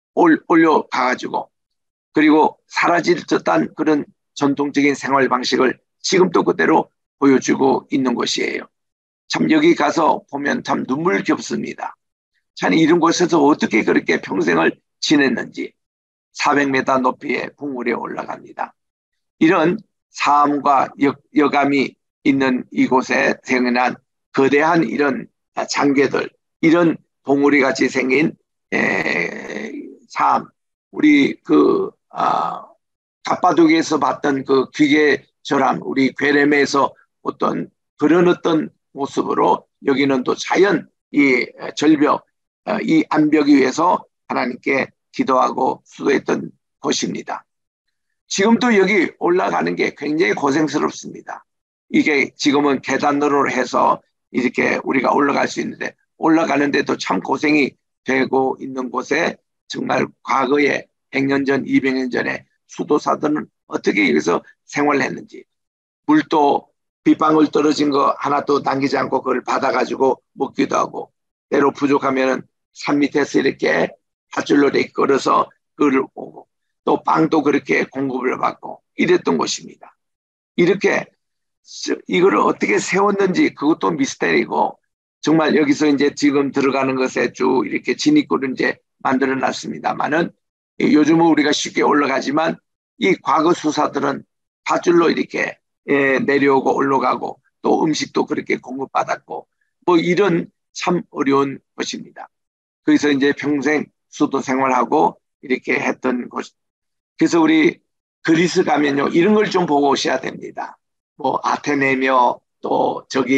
올려가가지고 그리고 사라질 듯한 그런 전통적인 생활 방식을 지금도 그대로 보여주고 있는 곳이에요. 참 여기 가서 보면 참 눈물겹습니다. 참 이런 곳에서 어떻게 그렇게 평생을 지냈는지 사백 미터 높이의 봉우리에 올라갑니다. 이런 사암과 여, 여감이 있는 이곳에 생겨난 거대한 이런 장괴들, 이런 봉우리 같이 생긴 에, 사암, 우리 그 아, 갑바도기에서 봤던 그 귀계절함, 우리 괴레메에서 어떤 그런 어떤 모습으로 여기는 또 자연 이 절벽, 이 암벽 위에서 하나님께 기도하고 수도했던 곳입니다. 지금도 여기 올라가는 게 굉장히 고생스럽습니다. 이게 지금은 계단으로 해서 이렇게 우리가 올라갈 수 있는데 올라가는데도 참 고생이 되고 있는 곳에 정말 과거에 백 년 전, 이백 년 전에 수도사들은 어떻게 여기서 생활했는지 물도 빗방울 떨어진 거 하나도 남기지 않고 그걸 받아가지고 먹기도 하고 때로 부족하면 산 밑에서 이렇게 밧줄로 이렇게 걸어서 그걸 오고 또 빵도 그렇게 공급을 받고 이랬던 곳입니다. 이렇게 이거를 어떻게 세웠는지 그것도 미스터리고 정말 여기서 이제 지금 들어가는 것에 쭉 이렇게 진입구를 이제 만들어 놨습니다만은 요즘은 우리가 쉽게 올라가지만 이 과거 수사들은 밧줄로 이렇게 예, 내려오고 올라가고 또 음식도 그렇게 공급받았고 뭐 이런 참 어려운 것입니다. 그래서 이제 평생 수도 생활하고 이렇게 했던 곳. 그래서 우리 그리스 가면요 이런 걸 좀 보고 오셔야 됩니다. 뭐 아테네며 또 저기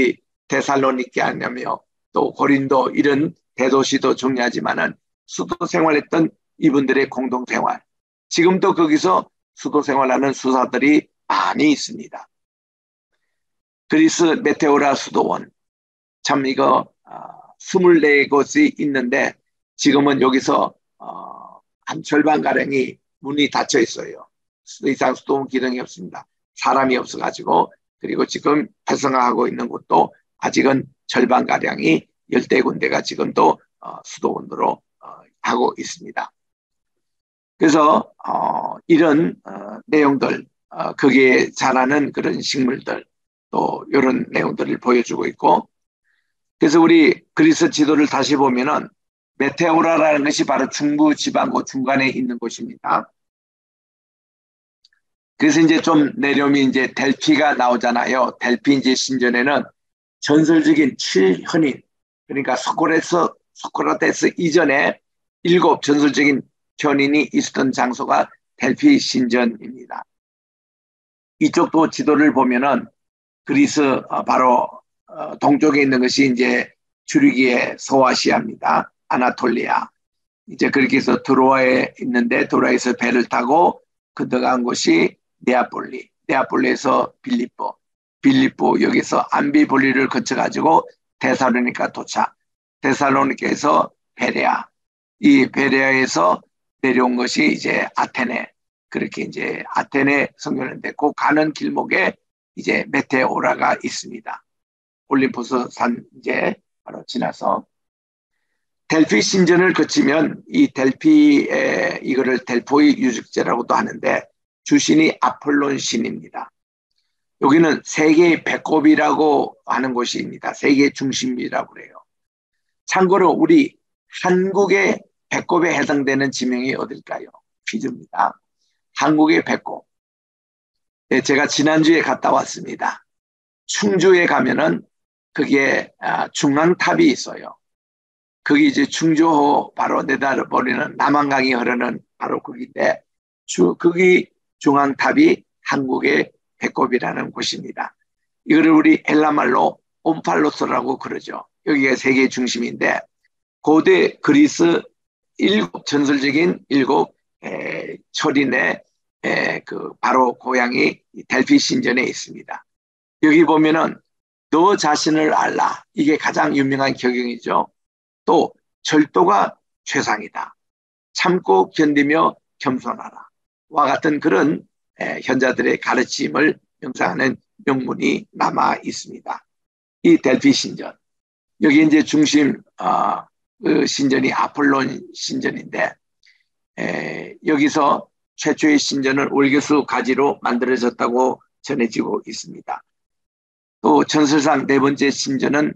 데살로니게 아니며 또 고린도 이런 대도시도 중요하지만은 수도 생활했던 이분들의 공동생활, 지금도 거기서 수도 생활하는 수사들이 많이 있습니다. 그리스 메테오라 수도원, 참 이거 어, 스물네 곳이 있는데 지금은 여기서 어, 한 절반가량이 문이 닫혀 있어요. 더 이상 수도원 기능이 없습니다. 사람이 없어가지고. 그리고 지금 활성화하고 있는 곳도 아직은 절반가량이 열대 군데가 지금도 어, 수도원으로 어, 하고 있습니다. 그래서 어, 이런 어, 내용들, 어, 거기에 자라는 그런 식물들, 또 이런 내용들을 보여주고 있고, 그래서 우리 그리스 지도를 다시 보면은 메테오라라는 것이 바로 중부 지방고 중간에 있는 곳입니다. 그래서 이제 좀 내려오면 이제 델피가 나오잖아요. 델피 이제 신전에는 전설적인 칠현인, 그러니까 소크라테스, 소크라테스 이전에 일곱 전설적인 현인이 있었던 장소가 델피 신전입니다. 이쪽도 지도를 보면은 그리스 바로 동쪽에 있는 것이 이제 주류기의 소아시아입니다. 아나톨리아. 이제 그렇게 해서 드로아에 있는데 드로아에서 배를 타고 건너간 곳이 네아폴리. 네아폴리에서 빌립보. 빌립보 여기서 암비볼리를 거쳐가지고 데살로니가 도착. 데살로니카에서 베레아. 이 베레아에서 내려온 것이 이제 아테네. 그렇게 이제 아테네 성교는데 그 가는 길목에 이제 메테오라가 있습니다. 올림푸스 산 이제 바로 지나서 델피 신전을 거치면 이 델피에 이거를 델포이 유적지라고도 하는데 주신이 아폴론 신입니다. 여기는 세계의 배꼽이라고 하는 곳입니다. 세계의 중심이라고 그래요. 참고로 우리 한국의 배꼽에 해당되는 지명이 어딜까요? 퀴즈입니다. 한국의 배꼽. 네, 제가 지난주에 갔다 왔습니다. 충주에 가면은 그게 중앙탑이 있어요. 거기 이제 충주호 바로 내다버리는 남한강이 흐르는 바로 거기인데 주, 거기 중앙탑이 한국의 배꼽이라는 곳입니다. 이거를 우리 헬라말로 옴팔로스라고 그러죠. 여기가 세계 중심인데 고대 그리스 일곱 전설적인 일곱 에, 철인의 에, 그 바로 고향이 델피 신전에 있습니다. 여기 보면은 너 자신을 알라. 이게 가장 유명한 경영이죠. 또 절도가 최상이다. 참고 견디며 겸손하라. 와 같은 그런 에, 현자들의 가르침을 명상하는 명문이 남아 있습니다. 이 델피 신전. 여기 이제 중심 어, 그 신전이 아폴론 신전인데 에, 여기서 최초의 신전은 월계수 가지로 만들어졌다고 전해지고 있습니다. 또 전설상 네 번째 신전은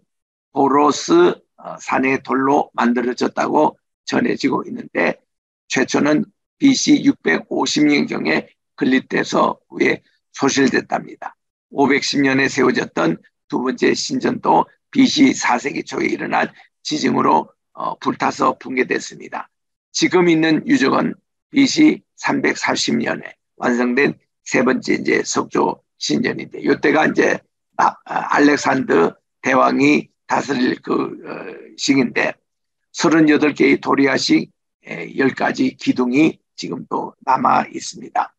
보로스 산의 돌로 만들어졌다고 전해지고 있는데 최초는 비씨 육백오십 년경에 건립돼서 후에 소실됐답니다. 오백십 년에 세워졌던 두 번째 신전도 비씨 사 세기 초에 일어난 지진으로 어, 불타서 붕괴됐습니다. 지금 있는 유적은 비씨 삼백사십 년에 완성된 세 번째 이제 석조 신전인데 이때가 이제 아, 알렉산더 대왕이 다스릴 그 어, 시기인데 서른여덟 개의 도리아식 열 가지 기둥이 지금도 남아 있습니다.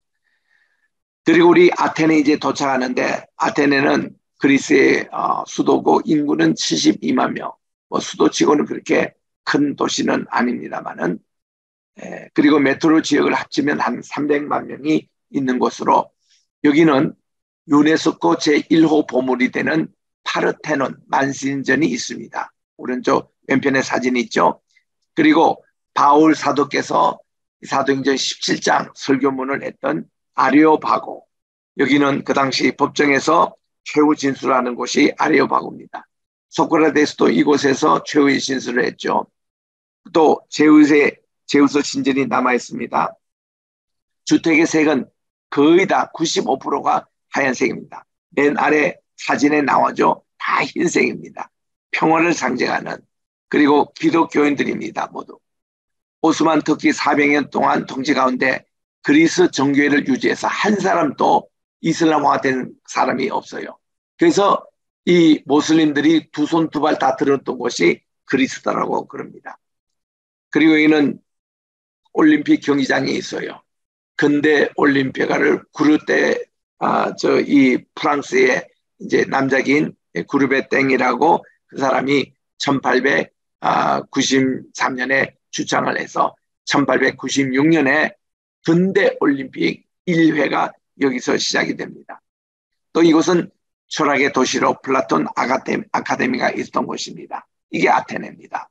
그리고 우리 아테네 이제 도착하는데 아테네는 그리스의 어, 수도고 인구는 칠십이만 명. 뭐 수도치고는 그렇게 큰 도시는 아닙니다만은 에, 그리고 메트로 지역을 합치면 한 삼백만 명이 있는 곳으로 여기는 유네스코 제일 호 보물이 되는 파르테논 만신전이 있습니다. 오른쪽 왼편에 사진이 있죠. 그리고 바울 사도께서 사도행전 십칠 장 설교문을 했던 아레오바고, 여기는 그 당시 법정에서 최후 진술하는 곳이 아레오바고입니다. 소크라테스도 이곳에서 최후의 진술을 했죠. 또 제우스의 제우스 신전이 남아 있습니다. 주택의 색은 거의 다 구십오 퍼센트가 하얀색입니다. 맨 아래 사진에 나와죠. 다 흰색입니다. 평화를 상징하는. 그리고 기독교인들입니다. 모두. 오스만 터키 사백 년 동안 통치 가운데 그리스 정교회를 유지해서 한 사람도 이슬람화된 사람이 없어요. 그래서 이 모슬림들이 두 손 두 발 다 들었던 곳이 그리스다라고 그럽니다. 그리고 이는 올림픽 경기장이 있어요. 근대 올림피아를 구르테, 아, 저, 이 프랑스의 이제 남작인 구르베 땡이라고 그 사람이 천팔백구십삼 년에 주창을 해서 천팔백구십육 년에 근대 올림픽 일 회가 여기서 시작이 됩니다. 또 이곳은 철학의 도시로 플라톤 아카데미, 아카데미가 있었던 곳입니다. 이게 아테네입니다.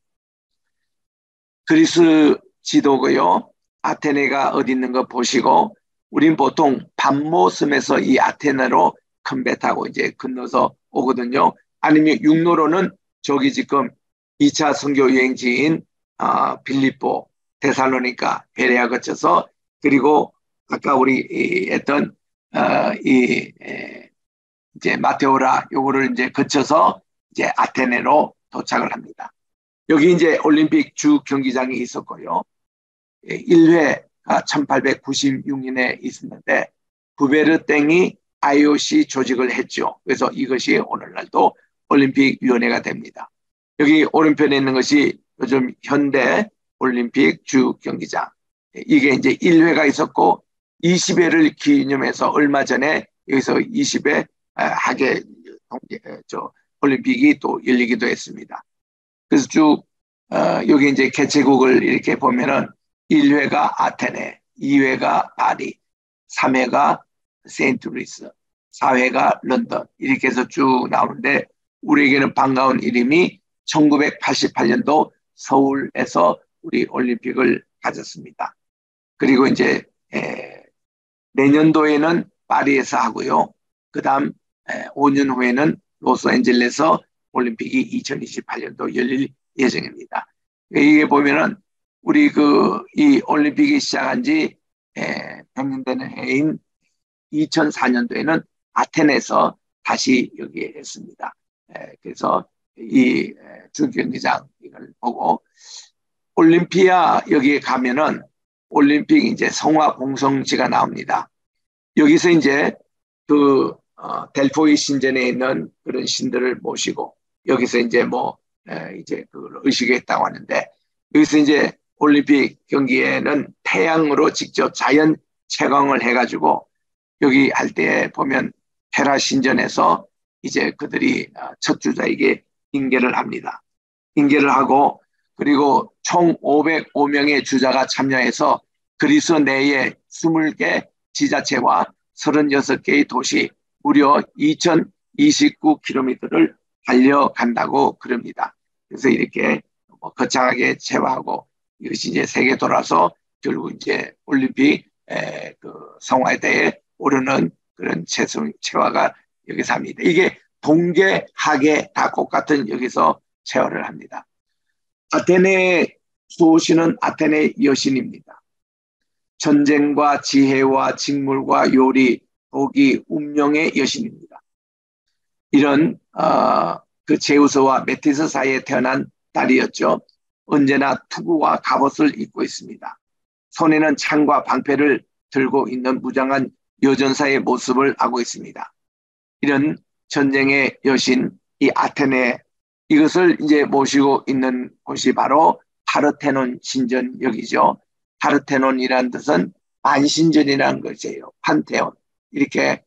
그리스 지도고요. 아테네가 어디 있는 거 보시고, 우린 보통 밤모섬에서 이 아테네로 큰 배 타고 이제 건너서 오거든요. 아니면 육로로는 저기 지금 이 차 선교 여행지인 어, 빌립보, 데살로니가, 베레아 거쳐서, 그리고 아까 우리 했던 어, 이 에, 이제 마테오라 요거를 이제 거쳐서 이제 아테네로 도착을 합니다. 여기 이제 올림픽 주 경기장이 있었고요. 일 회가 천팔백구십육 년에 있었는데 구베르 땡이 아이오씨 조직을 했죠. 그래서 이것이 오늘날도 올림픽위원회가 됩니다. 여기 오른편에 있는 것이 요즘 현대 올림픽 주 경기장. 이게 이제 일 회가 있었고 이십 회를 기념해서 얼마 전에 여기서 이십 회 하계 저 올림픽이 또 열리기도 했습니다. 그래서 쭉 어, 여기 이제 개최국을 이렇게 보면은 일 회가 아테네, 이 회가 파리, 삼 회가 세인트루이스, 사 회가 런던 이렇게 해서 쭉 나오는데 우리에게는 반가운 이름이 천구백팔십팔 년도 서울에서 우리 올림픽을 가졌습니다. 그리고 이제 에, 내년도에는 파리에서 하고요. 그 다음 오 년 후에는 로스앤젤레스 올림픽이 이천이십팔 년도 열릴 예정입니다. 이게 보면은 우리 그 이 올림픽이 시작한 지 백 년 되는 해인 이천사 년도에는 아테네에서 다시 여기에 했습니다. 그래서 이 주경기장 이걸 보고 올림피아 여기에 가면은 올림픽 이제 성화 공성지가 나옵니다. 여기서 이제 그 어, 델포이 신전에 있는 그런 신들을 모시고 여기서 이제 뭐 에, 이제 그걸 의식했다고 하는데 여기서 이제 올림픽 경기에는 태양으로 직접 자연 채광을 해가지고 여기 할 때 보면 헤라 신전에서 이제 그들이 첫 주자에게 인계를 합니다. 인계를 하고 그리고 총 오백오 명의 주자가 참여해서 그리스 내에 이십 개 지자체와 서른여섯 개의 도시 무려 이천이십구 킬로미터를 달려간다고 그럽니다. 그래서 이렇게 거창하게 체화하고 이것이 이제 세계 돌아서 결국 이제 올림픽 에, 그 성화에 대해 오르는 그런 체성, 체화가 여기서 합니다. 이게 동계, 하계 다 똑같은 여기서 체화를 합니다. 아테네 수호신은 아테네 여신입니다. 전쟁과 지혜와 직물과 요리, 도기, 운명의 여신입니다. 이런 어, 그 제우스와 메티스 사이에 태어난 딸이었죠. 언제나 투구와 갑옷을 입고 있습니다. 손에는 창과 방패를 들고 있는 무장한 여전사의 모습을 하고 있습니다. 이런 전쟁의 여신 이 아테네 이것을 이제 모시고 있는 곳이 바로 파르테논 신전역이죠. 파르테논이라는 뜻은 만신전이라는 것이에요. 판테온 이렇게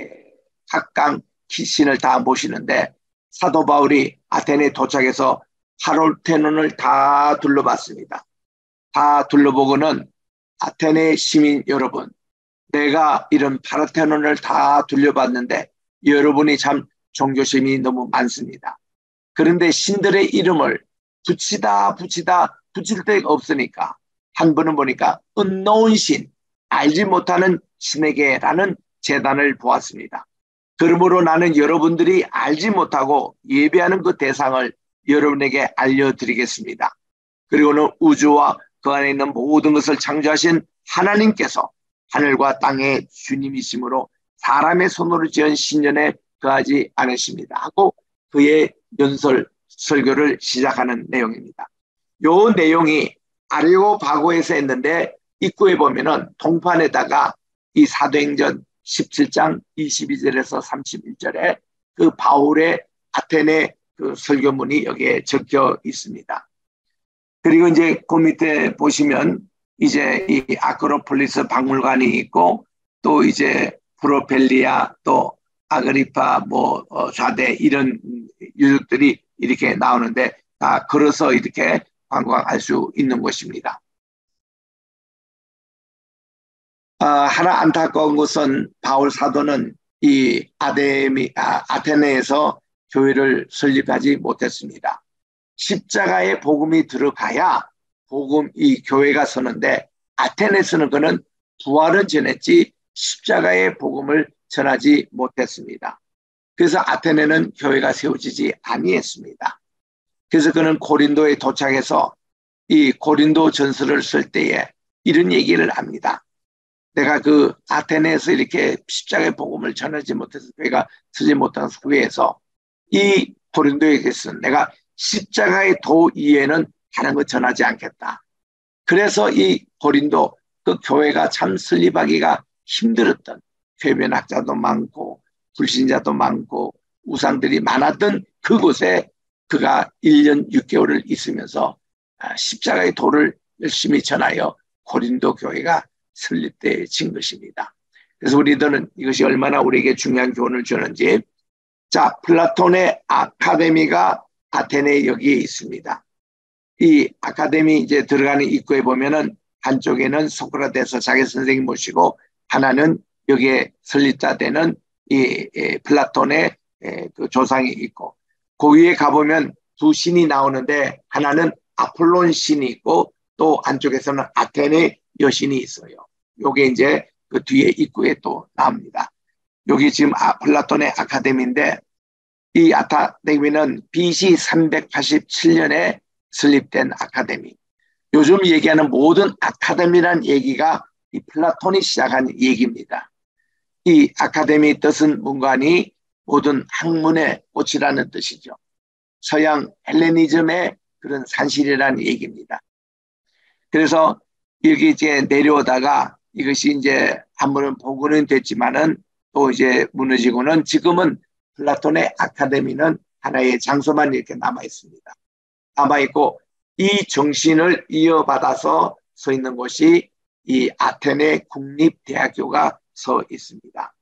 각각 신을 다 모시는데 사도 바울이 아테네에 도착해서 파르테논을 다 둘러봤습니다. 다 둘러보고는 아테네 시민 여러분, 내가 이런 파르테논을 다 둘러봤는데 여러분이 참 종교심이 너무 많습니다. 그런데 신들의 이름을 붙이다 붙이다 붙일 데가 없으니까 한 번은 보니까 unknown 신, 알지 못하는 신에게라는 제단을 보았습니다. 그러므로 나는 여러분들이 알지 못하고 예배하는 그 대상을 여러분에게 알려드리겠습니다. 그리고는 우주와 그 안에 있는 모든 것을 창조하신 하나님께서 하늘과 땅의 주님이시므로 사람의 손으로 지은 신전에 거하지 않으십니다 하고 그의 연설 설교를 시작하는 내용입니다. 요 내용이 아레오파고에서 했는데 입구에 보면은 동판에다가 이 사도행전 십칠 장 이십이 절에서 삼십일 절에 그 바울의 아테네 그 설교문이 여기에 적혀 있습니다. 그리고 이제 그 밑에 보시면 이제 이 아크로폴리스 박물관이 있고 또 이제 프로펠리아 또 아그리파 뭐 어, 좌대 이런 유적들이 이렇게 나오는데 다 걸어서 이렇게 관광할 수 있는 곳입니다. 아, 하나 안타까운 것은 바울 사도는 이 아데미, 아, 아테네에서 교회를 설립하지 못했습니다. 십자가의 복음이 들어가야 복음 이 교회가 서는데 아테네에서는 그는 부활은 전했지 십자가의 복음을 전하지 못했습니다. 그래서 아테네는 교회가 세워지지 아니했습니다. 그래서 그는 고린도에 도착해서 이 고린도 전서를 쓸 때에 이런 얘기를 합니다. 내가 그 아테네에서 이렇게 십자가의 복음을 전하지 못해서 교회가 서지 못한 후에서 이 고린도에게서 내가 십자가의 도 이외에는 다른 거 전하지 않겠다. 그래서 이 고린도 그 교회가 참 설립하기가 힘들었던 궤변학자도 많고 불신자도 많고 우상들이 많았던 그곳에 그가 일 년 육 개월을 있으면서 십자가의 도를 열심히 전하여 고린도 교회가 설립되어진 것입니다. 그래서 우리들은 이것이 얼마나 우리에게 중요한 교훈을 주는지, 자, 플라톤의 아카데미가 아테네 여기에 있습니다. 이 아카데미 이제 들어가는 입구에 보면은 한쪽에는 소크라테스 자기 선생님 모시고 하나는 여기에 설립자 되는 이, 이 플라톤의 에, 그 조상이 있고 그 위에 가보면 두 신이 나오는데 하나는 아폴론 신이 있고 또 안쪽에서는 아테네 여신이 있어요. 요게 이제 그 뒤에 입구에 또 나옵니다. 여기 지금 아, 플라톤의 아카데미인데 이 아카데미는 비씨 삼백팔십칠 년에 설립된 아카데미. 요즘 얘기하는 모든 아카데미라는 얘기가 이 플라톤이 시작한 얘기입니다. 이 아카데미의 뜻은 문관이 모든 학문의 꽃이라는 뜻이죠. 서양 헬레니즘의 그런 산실이라는 얘기입니다. 그래서 여기 이제 내려오다가 이것이 이제 한 번은 복원은 됐지만은 또 이제 무너지고는 지금은 플라톤의 아카데미는 하나의 장소만 이렇게 남아 있습니다. 남아 있고 이 정신을 이어받아서 서 있는 곳이 이 아테네 국립대학교가 서 있습니다.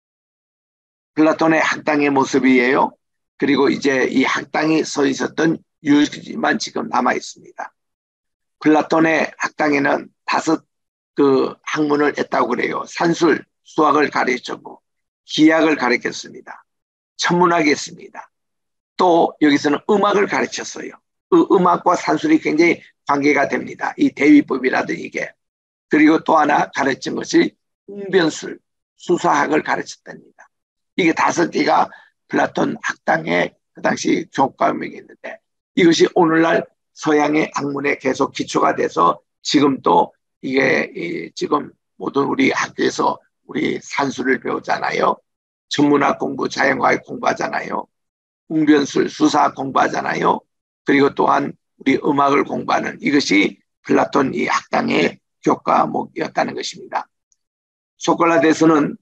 플라톤의 학당의 모습이에요. 그리고 이제 이 학당이 서 있었던 유적지만 지금 남아 있습니다. 플라톤의 학당에는 다섯 그 학문을 했다고 그래요. 산술, 수학을 가르쳤고 기하학을 가르쳤습니다. 천문학이 있습니다. 또 여기서는 음악을 가르쳤어요. 그 음악과 산술이 굉장히 관계가 됩니다. 이 대위법이라든 이게. 그리고 또 하나 가르친 것이 웅변술, 수사학을 가르쳤답니다. 이게 다섯 개가 플라톤 학당의 그 당시 교과목이었는데 이것이 오늘날 서양의 학문에 계속 기초가 돼서 지금 또 이게 지금 모든 우리 학교에서 우리 산수를 배우잖아요. 천문학 공부, 자연과학 공부하잖아요. 웅변술, 수사학 공부하잖아요. 그리고 또한 우리 음악을 공부하는 이것이 플라톤 이 학당의 교과목이었다는 것입니다. 소크라테스는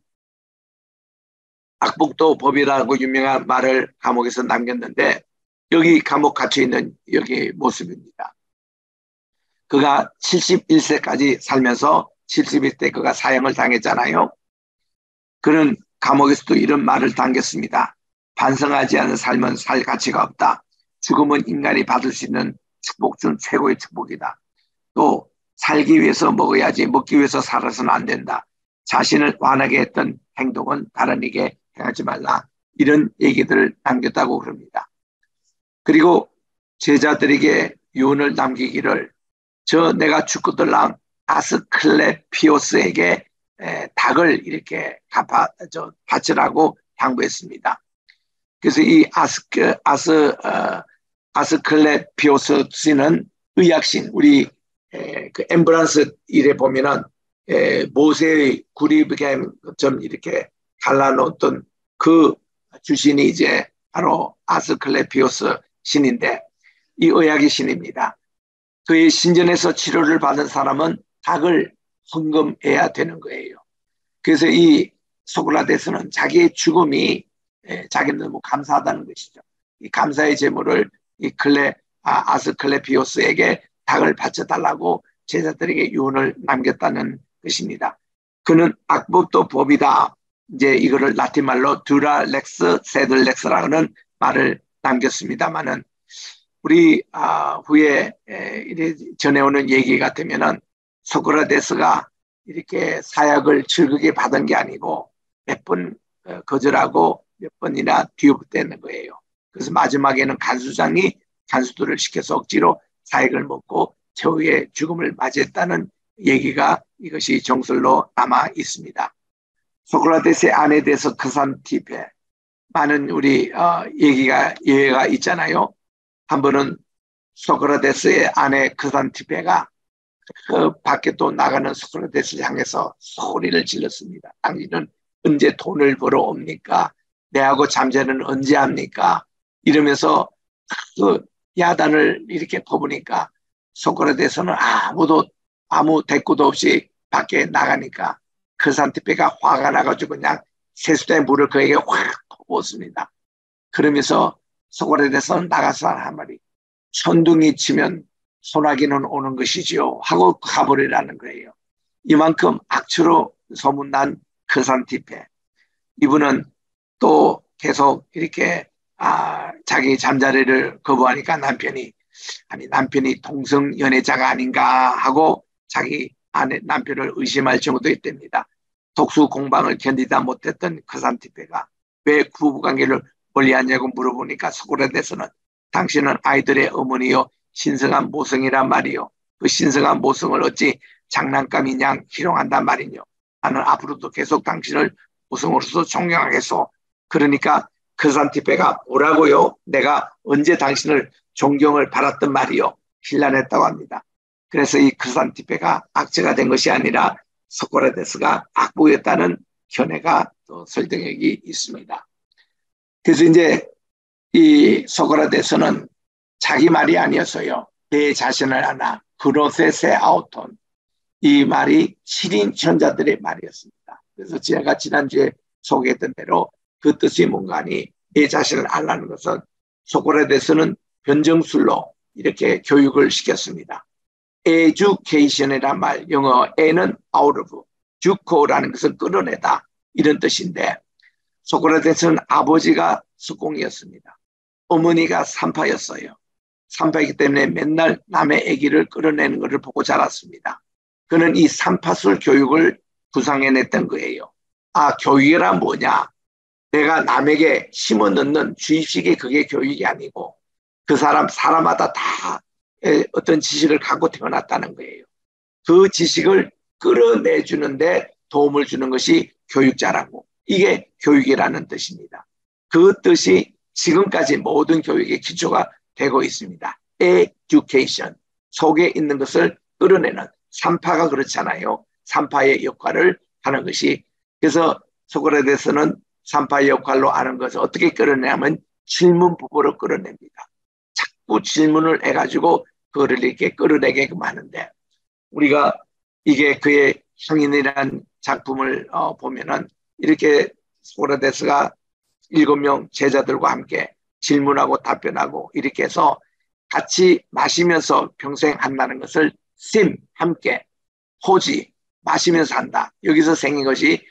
악복도 법이라고 유명한 말을 감옥에서 남겼는데 여기 감옥 갇혀있는 여기 모습입니다. 그가 칠십일 세까지 살면서 칠십일 세 그가 사형을 당했잖아요. 그는 감옥에서도 이런 말을 당겼습니다. 반성하지 않은 삶은 살 가치가 없다. 죽음은 인간이 받을 수 있는 축복 중 최고의 축복이다. 또 살기 위해서 먹어야지 먹기 위해서 살아서는 안 된다. 자신을 완하게 했던 행동은 다른 이에게 행하지 말라. 이런 얘기들을 남겼다고 그럽니다. 그리고 제자들에게 유언을 남기기를 저 내가 죽거들랑 아스클레피오스에게 에, 닭을 이렇게 갚아, 저, 바치라고 당부했습니다. 그래서 이 아스크, 아스, 어, 아스클레피오스는 의약신, 우리 에, 그 엠브란스 일에 보면은 에, 모세의 구리에 좀 이렇게 갈라놓았던 그 주신이 이제 바로 아스클레피오스 신인데 이 의학의 신입니다. 그의 신전에서 치료를 받은 사람은 닭을 헌금해야 되는 거예요. 그래서 이 소크라테스는 자기의 죽음이 에, 자기는 너무 감사하다는 것이죠. 이 감사의 제물을 이 클레 아, 아스클레피오스에게 닭을 바쳐달라고 제자들에게 유언을 남겼다는 것입니다. 그는 악법도 법이다. 이제 이거를 라틴 말로 듀라 렉스 세들 렉스라는 말을 남겼습니다만은 우리 아, 후에 에, 전해오는 얘기 같으면은 소크라테스가 이렇게 사약을 즐겁게 받은 게 아니고 몇 번 어, 거절하고 몇 번이나 뒤엎대는 거예요. 그래서 마지막에는 간수장이 간수들을 시켜서 억지로 사약을 먹고 최후의 죽음을 맞이했다는 얘기가 이것이 정설로 남아 있습니다. 소크라테스의 아내에 대해서 크산티페 많은 우리 어, 얘기가 예가 있잖아요. 한 번은 소크라테스의 아내 크산티페가 그 밖에 또 나가는 소크라테스를 향해서 소리를 질렀습니다. 당신은 언제 돈을 벌어 옵니까? 내하고 잠자는 언제 합니까? 이러면서 그 야단을 이렇게 퍼부니까 소크라테스는 아무도 아무 대꾸도 없이 밖에 나가니까 크산티페가 화가 나가지고 그냥 세수대에 물을 그에게 확 퍼부었습니다. 그러면서 소크라테스는 나가서 한 말이 천둥이 치면 소나기는 오는 것이지요 하고 가버리라는 거예요. 이만큼 악취로 소문난 크산티페. 이분은 또 계속 이렇게 아, 자기 잠자리를 거부하니까 남편이 아니 남편이 동성연애자가 아닌가 하고 자기 아내 남편을 의심할 정도도 있답니다. 독수 공방을 견디다 못했던 크산티페가 왜 부부관계를 멀리하냐고 물어보니까 소크라테스는 당신은 아이들의 어머니요 신성한 모성이란 말이요. 그 신성한 모성을 어찌 장난감인 양 희롱한단 말이뇨. 나는 앞으로도 계속 당신을 모성으로서 존경하겠소. 그러니까 크산티페가 뭐라고요? 내가 언제 당신을 존경을 받았던 말이요. 힐난했다고 합니다. 그래서 이 크산티페가 악재가 된 것이 아니라 소크라테스가 악보였다는 견해가 또 설득력이 있습니다. 그래서 이제 이 소크라테스는 자기 말이 아니었어요. 내 자신을 하나 그노세세 아우톤 이 말이 칠 인 천자들의 말이었습니다. 그래서 제가 지난주에 소개했던 대로 그 뜻이 뭔가 하니 내 자신을 알라는 것은 소크라테스는 변정술로 이렇게 교육을 시켰습니다. education이란 말, 영어 A는 out of, 주코라는 것은 끌어내다 이런 뜻인데 소크라테스는 아버지가 석공이었습니다. 어머니가 산파였어요. 산파이기 때문에 맨날 남의 아기를 끌어내는 것을 보고 자랐습니다. 그는 이 산파술 교육을 구상해냈던 거예요. 아, 교육이란 뭐냐? 내가 남에게 심어 넣는 주입식이 그게 교육이 아니고 그 사람, 사람마다 다 어떤 지식을 갖고 태어났다는 거예요. 그 지식을 끌어내주는데 도움을 주는 것이 교육자라고. 이게 교육이라는 뜻입니다. 그 뜻이 지금까지 모든 교육의 기초가 되고 있습니다. education, 속에 있는 것을 끌어내는 산파가 그렇잖아요. 산파의 역할을 하는 것이. 그래서 소크라테스는 산파의 역할로 하는 것을 어떻게 끌어내냐면 질문 부부로 끌어냅니다. 자꾸 질문을 해가지고 그거를 이렇게 끌어내게끔 하는데 우리가 이게 그의 성인이라는 작품을 어, 보면은 이렇게 소크라테스가 일곱 명 제자들과 함께 질문하고 답변하고 이렇게 해서 같이 마시면서 평생 한다는 것을 심, 함께, 호지, 마시면서 한다. 여기서 생긴 것이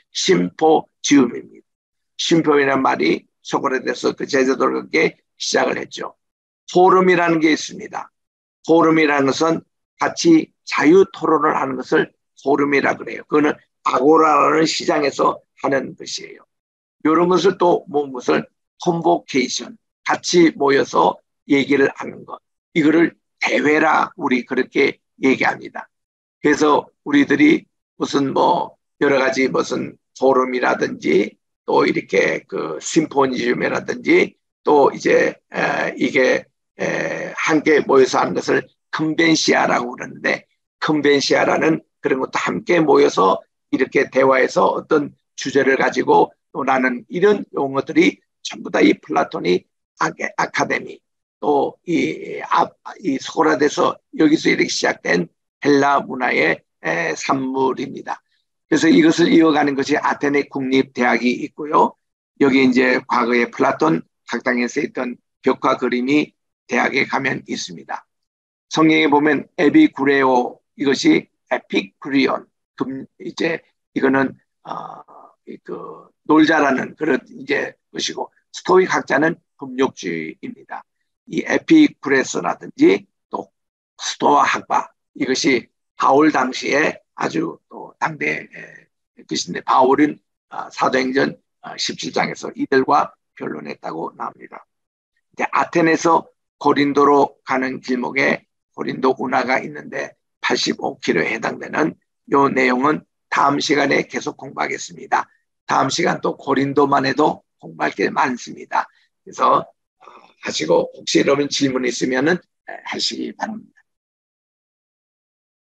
심포지움입니다. 심포이라는 말이 소크라테스 그 제자들과 함께 시작을 했죠. 포럼이라는 게 있습니다. 포럼이라는 것은 같이 자유 토론을 하는 것을 포럼이라 그래요. 그거는 아고라라는 시장에서 하는 것이에요. 이런 것을 또 뭐 무엇을 컨보케이션 같이 모여서 얘기를 하는 것 이거를 대회라 우리 그렇게 얘기합니다. 그래서 우리들이 무슨 뭐 여러 가지 무슨 포럼이라든지 또 이렇게 그 심포니즘이라든지 또 이제 에, 이게 에, 함께 모여서 하는 것을 컨벤시아라고 그러는데 컨벤시아라는 그런 것도 함께 모여서 이렇게 대화해서 어떤 주제를 가지고 논하는 이런 용어들이 전부 다 이 플라톤이 아카데미 또 이 이 소크라테스 여기서 이렇게 시작된 헬라 문화의 에, 산물입니다. 그래서 이것을 이어가는 것이 아테네 국립대학이 있고요. 여기 이제 과거에 플라톤 학당에서 있던 벽화 그림이 대학에 가면 있습니다. 성경에 보면 에비쿠레오, 이것이 에피쿠리온, 금 이제 이거는 어, 그 놀자라는 그런 이제 것이고, 스토익 학자는 금욕주의입니다. 이 에피쿠레스라든지 또 스토아 학파, 이것이 바울 당시에 아주 또 당대 것인데, 바울은 사도행전 십칠 장에서 이들과 변론했다고 나옵니다. 아테네에서 고린도로 가는 길목에 고린도 운하가 있는데 팔십오 킬로미터에 해당되는 이 내용은 다음 시간에 계속 공부하겠습니다. 다음 시간 또 고린도만 해도 공부할 게 많습니다. 그래서 하시고, 혹시 여러분 질문 있으면 하시기 바랍니다.